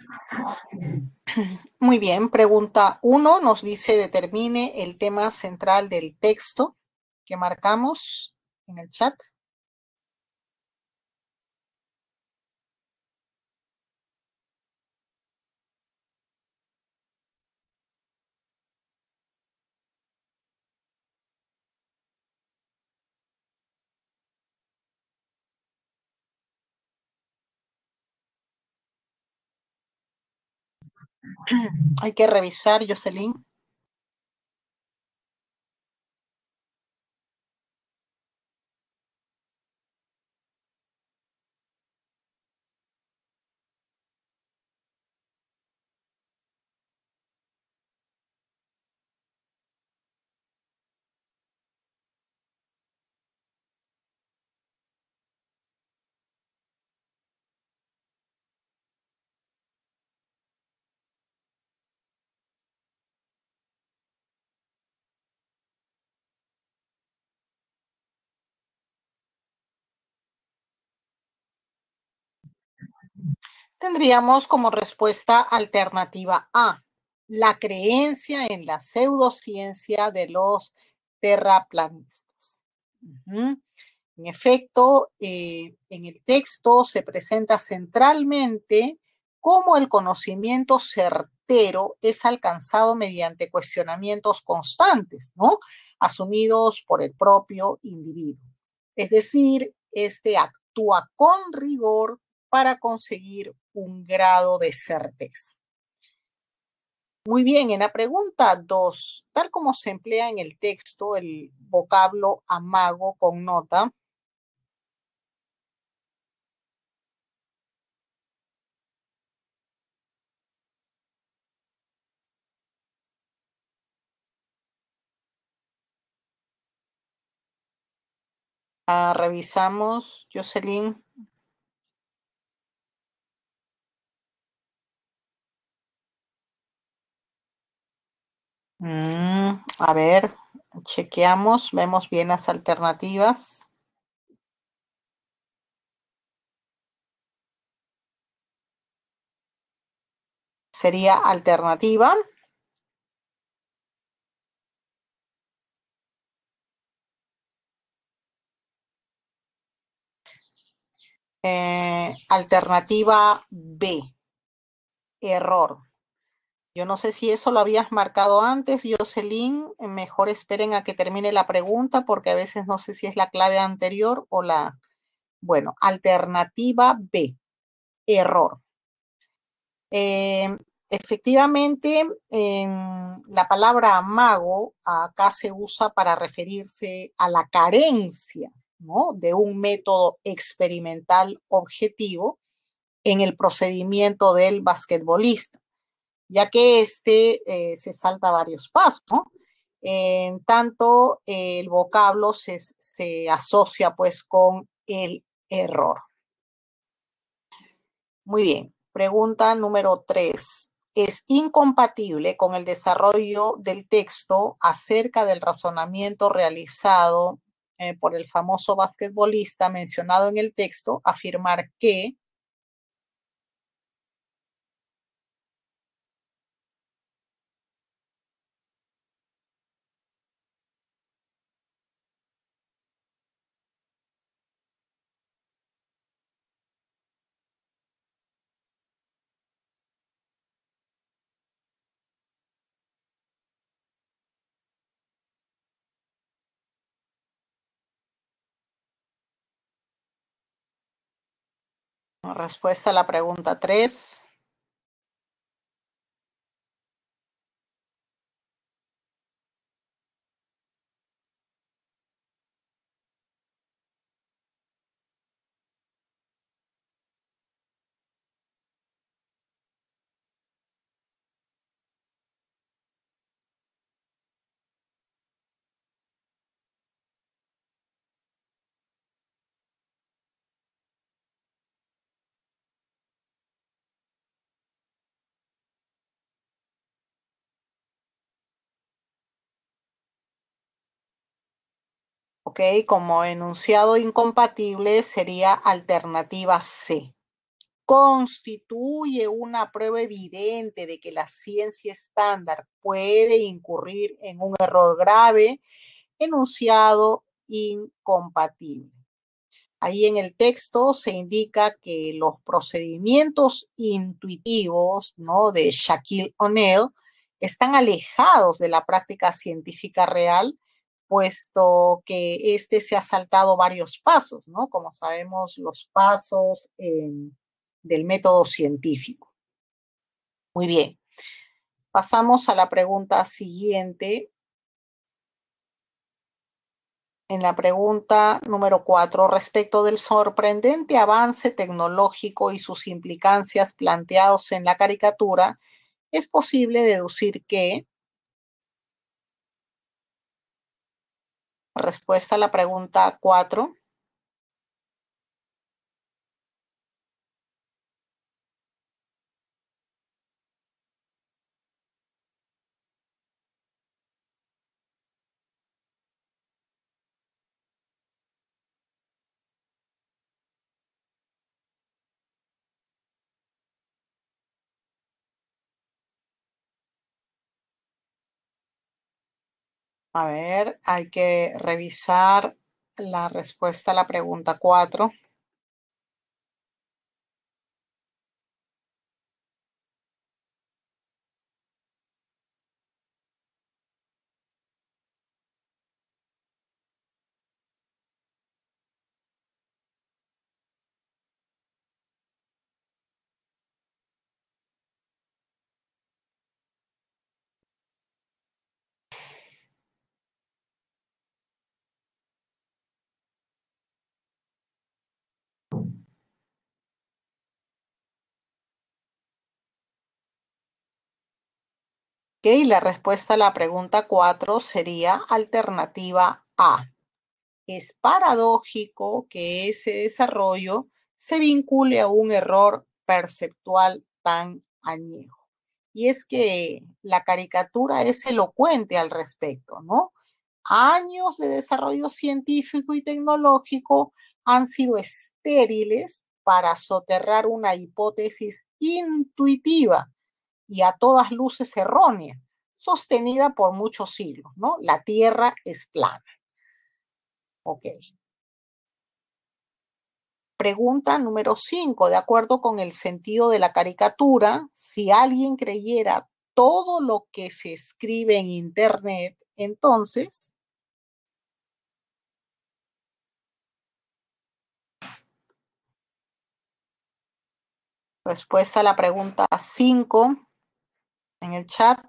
[SPEAKER 1] Muy bien, pregunta uno nos dice determine el tema central del texto que marcamos en el chat. Hay que revisar, Jocelyn. Tendríamos como respuesta alternativa A, la creencia en la pseudociencia de los terraplanistas. Uh-huh. En efecto, eh, en el texto se presenta centralmente cómo el conocimiento certero es alcanzado mediante cuestionamientos constantes, ¿no? Asumidos por el propio individuo. Es decir, este actúa con rigor para conseguir un grado de certeza. Muy bien, en la pregunta dos, tal como se emplea en el texto el vocablo amago con nota, ah, revisamos, Jocelyn. Mm, a ver, chequeamos, vemos bien las alternativas. Sería alternativa. Eh, alternativa B, error. Yo no sé si eso lo habías marcado antes, Jocelyn. Mejor esperen a que termine la pregunta porque a veces no sé si es la clave anterior o la... Bueno, alternativa B, error. Eh, efectivamente, en la palabra mago acá se usa para referirse a la carencia, ¿no?, de un método experimental objetivo en el procedimiento del basquetbolista, ya que este eh, se salta varios pasos, ¿no? En tanto, eh, el vocablo se, se asocia pues con el error. Muy bien. Pregunta número tres. Es incompatible con el desarrollo del texto acerca del razonamiento realizado eh, por el famoso basquetbolista mencionado en el texto, afirmar que... Respuesta a la pregunta tres. Ok, como enunciado incompatible sería alternativa C. constituye una prueba evidente de que la ciencia estándar puede incurrir en un error grave, enunciado incompatible. Ahí en el texto se indica que los procedimientos intuitivos, ¿no?, de Shaquille O'Neal están alejados de la práctica científica real, puesto que este se ha saltado varios pasos, ¿no? Como sabemos, los pasos eh, del método científico. Muy bien. Pasamos a la pregunta siguiente. En la pregunta número cuatro, respecto del sorprendente avance tecnológico y sus implicancias planteados en la caricatura, es posible deducir que, respuesta a la pregunta cuatro, a ver, hay que revisar la respuesta a la pregunta cuatro. Ok, la respuesta a la pregunta cuatro sería alternativa A. Es paradójico que ese desarrollo se vincule a un error perceptual tan añejo. Y es que la caricatura es elocuente al respecto, ¿no? Años de desarrollo científico y tecnológico han sido estériles para soterrar una hipótesis intuitiva y a todas luces errónea, sostenida por muchos siglos, ¿no? La Tierra es plana. Ok. Pregunta número cinco. De acuerdo con el sentido de la caricatura, si alguien creyera todo lo que se escribe en Internet, entonces, respuesta a la pregunta cinco en el chat.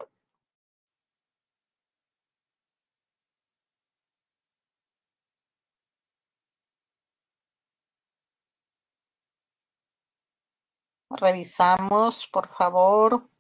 [SPEAKER 1] Revisamos, por favor.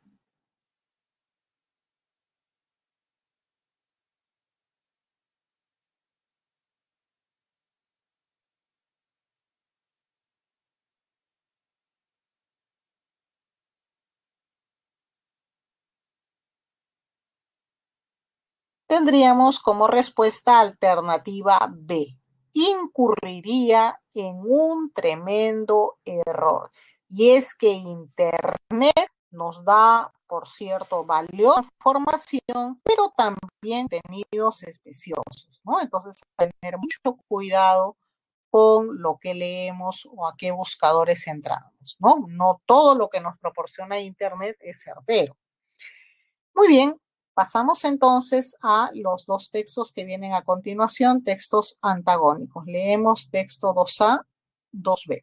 [SPEAKER 1] Tendríamos como respuesta alternativa B. Incurriría en un tremendo error. Y es que Internet nos da, por cierto, valiosa información, pero también contenidos especiosos, ¿no? Entonces, tener mucho cuidado con lo que leemos o a qué buscadores entramos, ¿no? No todo lo que nos proporciona Internet es certero. Muy bien, pasamos entonces a los dos textos que vienen a continuación, textos antagónicos. Leemos texto dos A, dos B.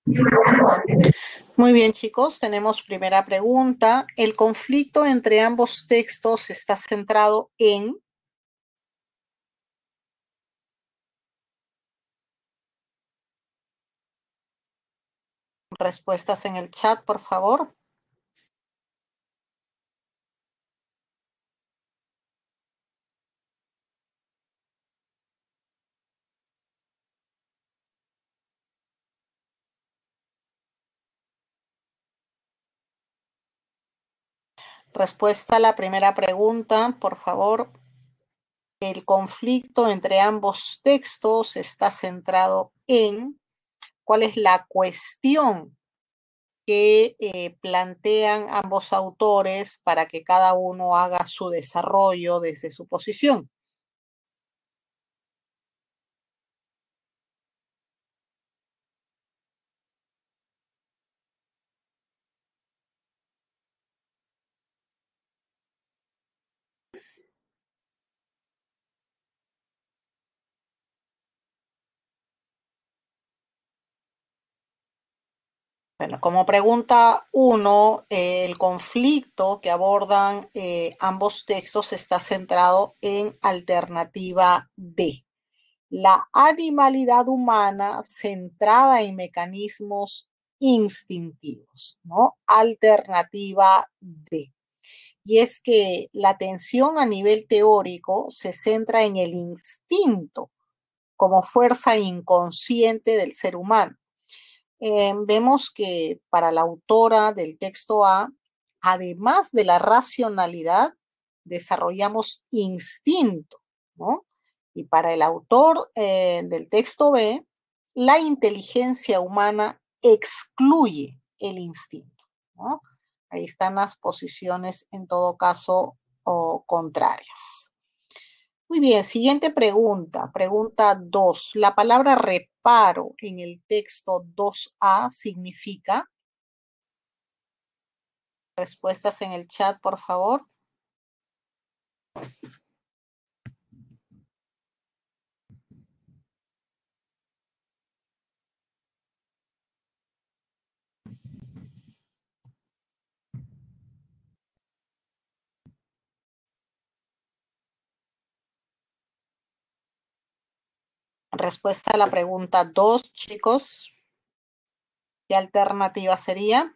[SPEAKER 1] Muy bien, chicos, tenemos primera pregunta. ¿El conflicto entre ambos textos está centrado en? Respuestas en el chat, por favor. Respuesta a la primera pregunta, por favor. El conflicto entre ambos textos está centrado en cuál es la cuestión que eh, plantean ambos autores para que cada uno haga su desarrollo desde su posición. Bueno, como pregunta uno, eh, el conflicto que abordan eh, ambos textos está centrado en alternativa D. La animalidad humana centrada en mecanismos instintivos, ¿no? Alternativa D. Y es que la atención a nivel teórico se centra en el instinto como fuerza inconsciente del ser humano. Eh, vemos que para la autora del texto A, además de la racionalidad, desarrollamos instinto, ¿no? Y para el autor eh, del texto B, la inteligencia humana excluye el instinto, ¿no? Ahí están las posiciones, en todo caso, o contrarias. Muy bien, siguiente pregunta. Pregunta dos. La palabra reparo en el texto dos A significa. Respuestas en el chat, por favor. Respuesta a la pregunta dos, chicos. ¿Qué alternativa sería?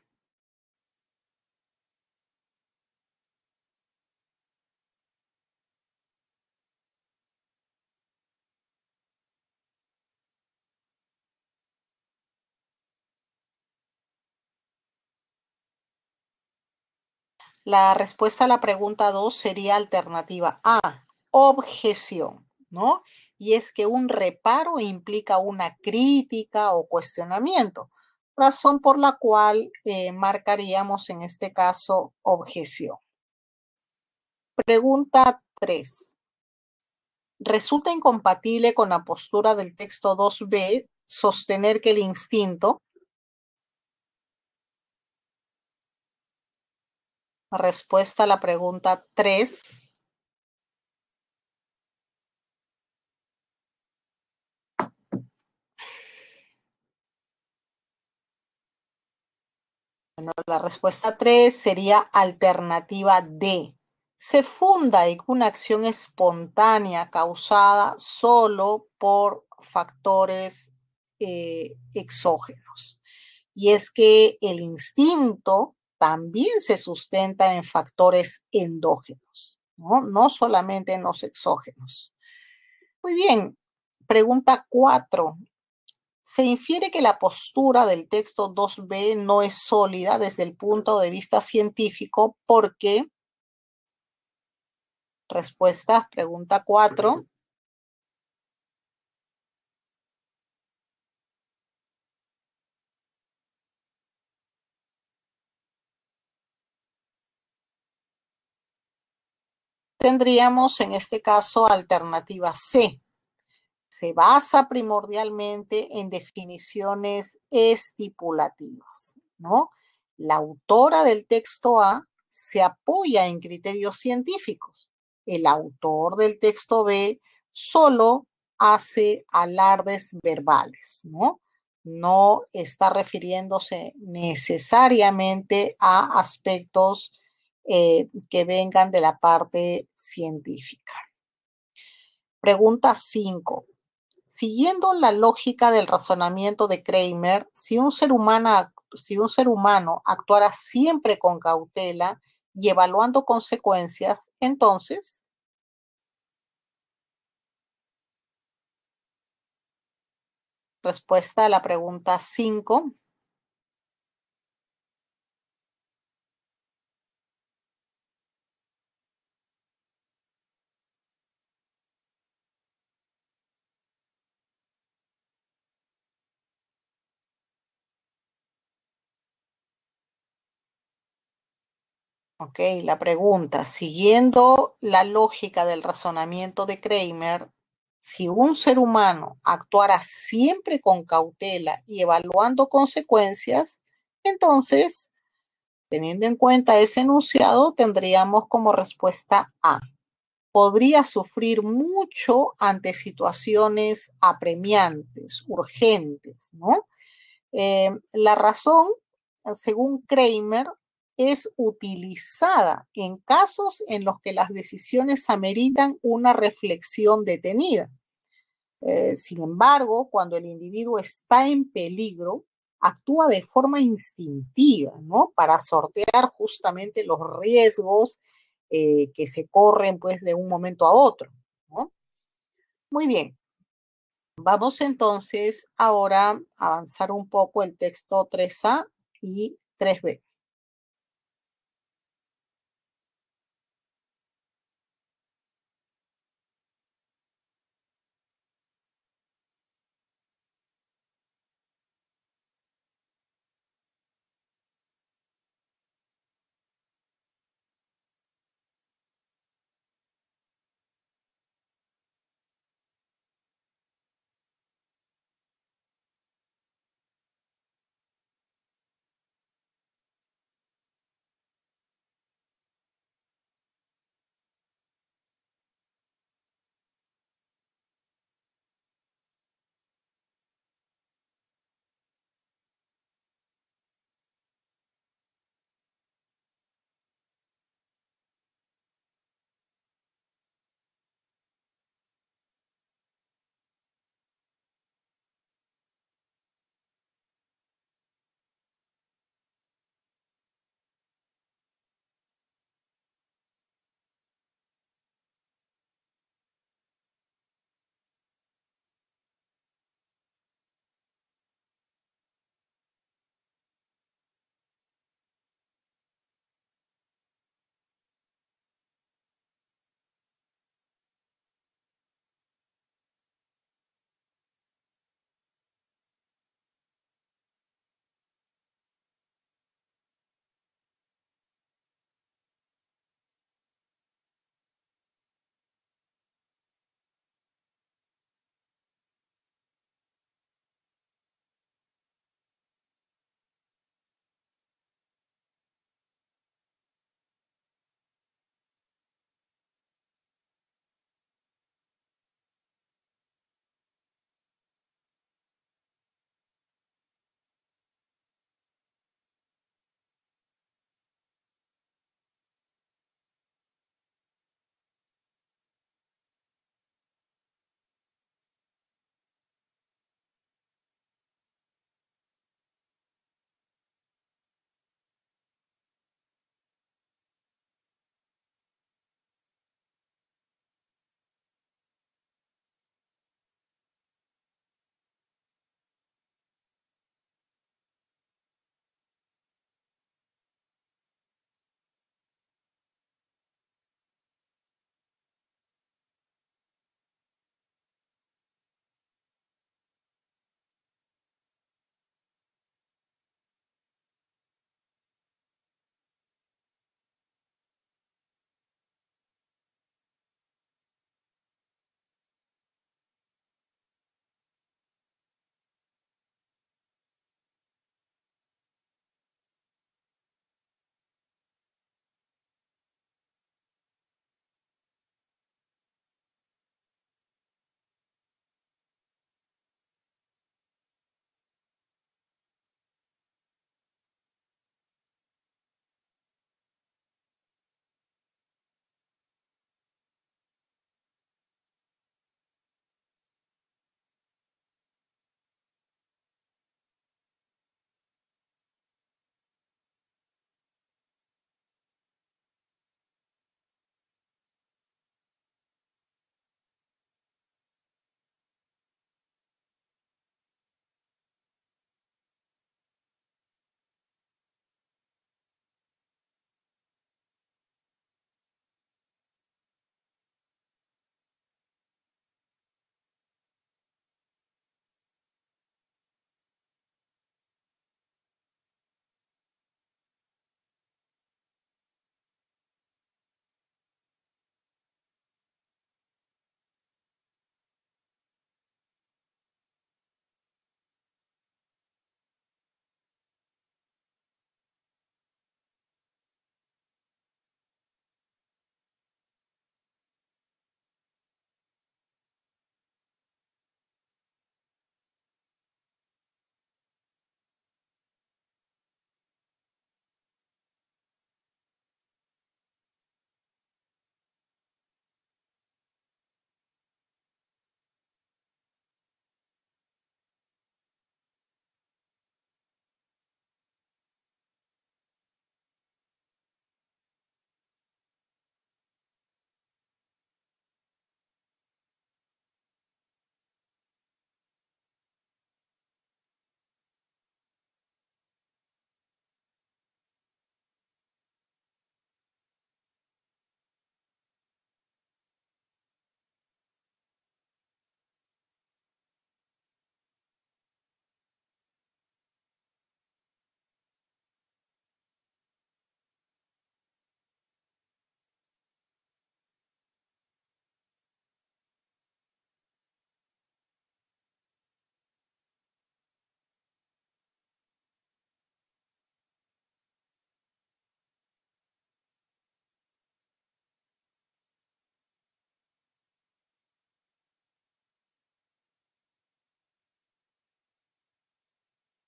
[SPEAKER 1] La respuesta a la pregunta dos sería alternativa A, objeción, ¿no? Y es que un reparo implica una crítica o cuestionamiento, razón por la cual eh, marcaríamos en este caso objeción. Pregunta tres. Resulta incompatible con la postura del texto dos B sostener que el instinto. Respuesta a la pregunta tres. Bueno, la respuesta tres sería alternativa D. Se funda en una acción espontánea causada solo por factores eh, exógenos. Y es que el instinto también se sustenta en factores endógenos, ¿no? No solamente en los exógenos. Muy bien, pregunta cuatro. Se infiere que la postura del texto dos B no es sólida desde el punto de vista científico porque, respuesta, pregunta cuatro, tendríamos en este caso alternativa C. Se basa primordialmente en definiciones estipulativas, ¿no? La autora del texto A se apoya en criterios científicos. El autor del texto B solo hace alardes verbales, ¿no? no está refiriéndose necesariamente a aspectos eh, que vengan de la parte científica. Pregunta cinco. Siguiendo la lógica del razonamiento de Kramer, si un ser humano, si un ser humano actuara siempre con cautela y evaluando consecuencias, entonces, respuesta a la pregunta cinco. Ok, la pregunta, siguiendo la lógica del razonamiento de Kramer, si un ser humano actuara siempre con cautela y evaluando consecuencias, entonces, teniendo en cuenta ese enunciado, tendríamos como respuesta A. Podría sufrir mucho ante situaciones apremiantes, urgentes, ¿no? Eh, la razón, según Kramer, es utilizada en casos en los que las decisiones ameritan una reflexión detenida. Eh, sin embargo, cuando el individuo está en peligro, actúa de forma instintiva, ¿no? Para sortear justamente los riesgos eh, que se corren pues de un momento a otro, ¿no? Muy bien, vamos entonces ahora a avanzar un poco el texto tres A y tres B.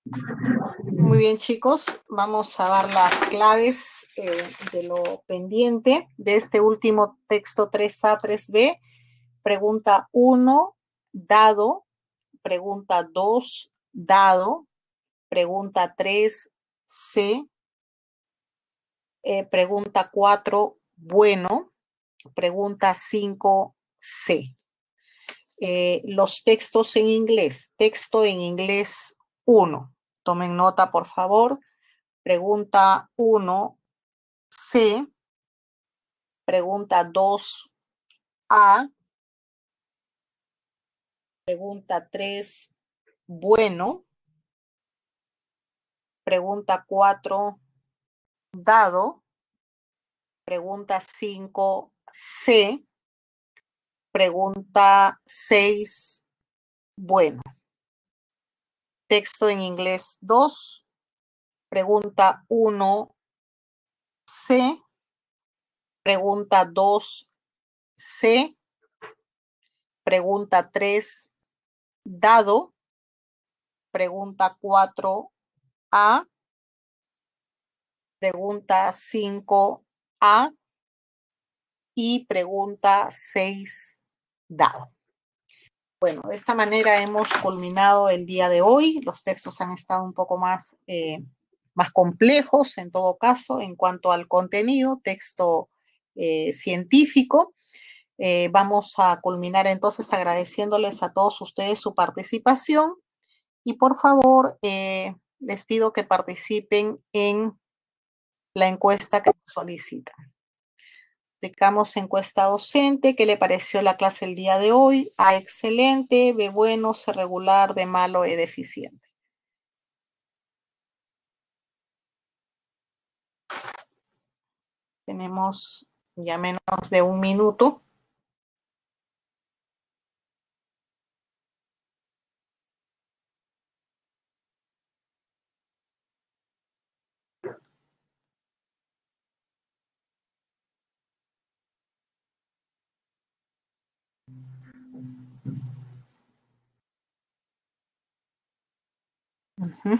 [SPEAKER 1] Muy bien, chicos, vamos a dar las claves eh, de lo pendiente de este último texto tres A, tres B. Pregunta uno, dado. Pregunta dos, dado. Pregunta tres, C. Eh, pregunta cuatro, bueno. Pregunta cinco, C. Eh, los textos en inglés. Texto en inglés uno. Tomen nota, por favor. Pregunta uno, C. Pregunta dos, A. Pregunta tres, bueno. Pregunta cuatro, dado. Pregunta cinco, C. Pregunta seis, bueno. Texto en inglés dos. Pregunta uno, C. Pregunta dos, C. Pregunta tres, dado. Pregunta cuatro, A. Pregunta cinco, A. Y pregunta seis, dado. Bueno, de esta manera hemos culminado el día de hoy. Los textos han estado un poco más, eh, más complejos en todo caso en cuanto al contenido, texto eh, científico. Eh, vamos a culminar entonces agradeciéndoles a todos ustedes su participación y por favor eh, les pido que participen en la encuesta que solicitan. Aplicamos encuesta docente. ¿Qué le pareció la clase el día de hoy? A, excelente. B, bueno. C, regular. D, malo. E, deficiente. Tenemos ya menos de un minuto. Uh-huh.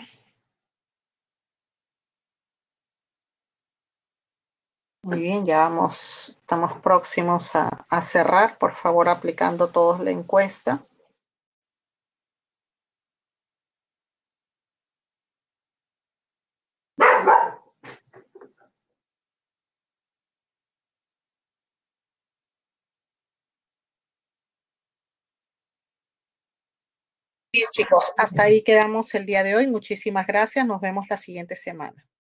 [SPEAKER 1] Muy bien, ya vamos, estamos próximos a, a cerrar. Por favor, aplicando todos la encuesta. Bien, chicos, hasta ahí quedamos el día de hoy. Muchísimas gracias. Nos vemos la siguiente semana.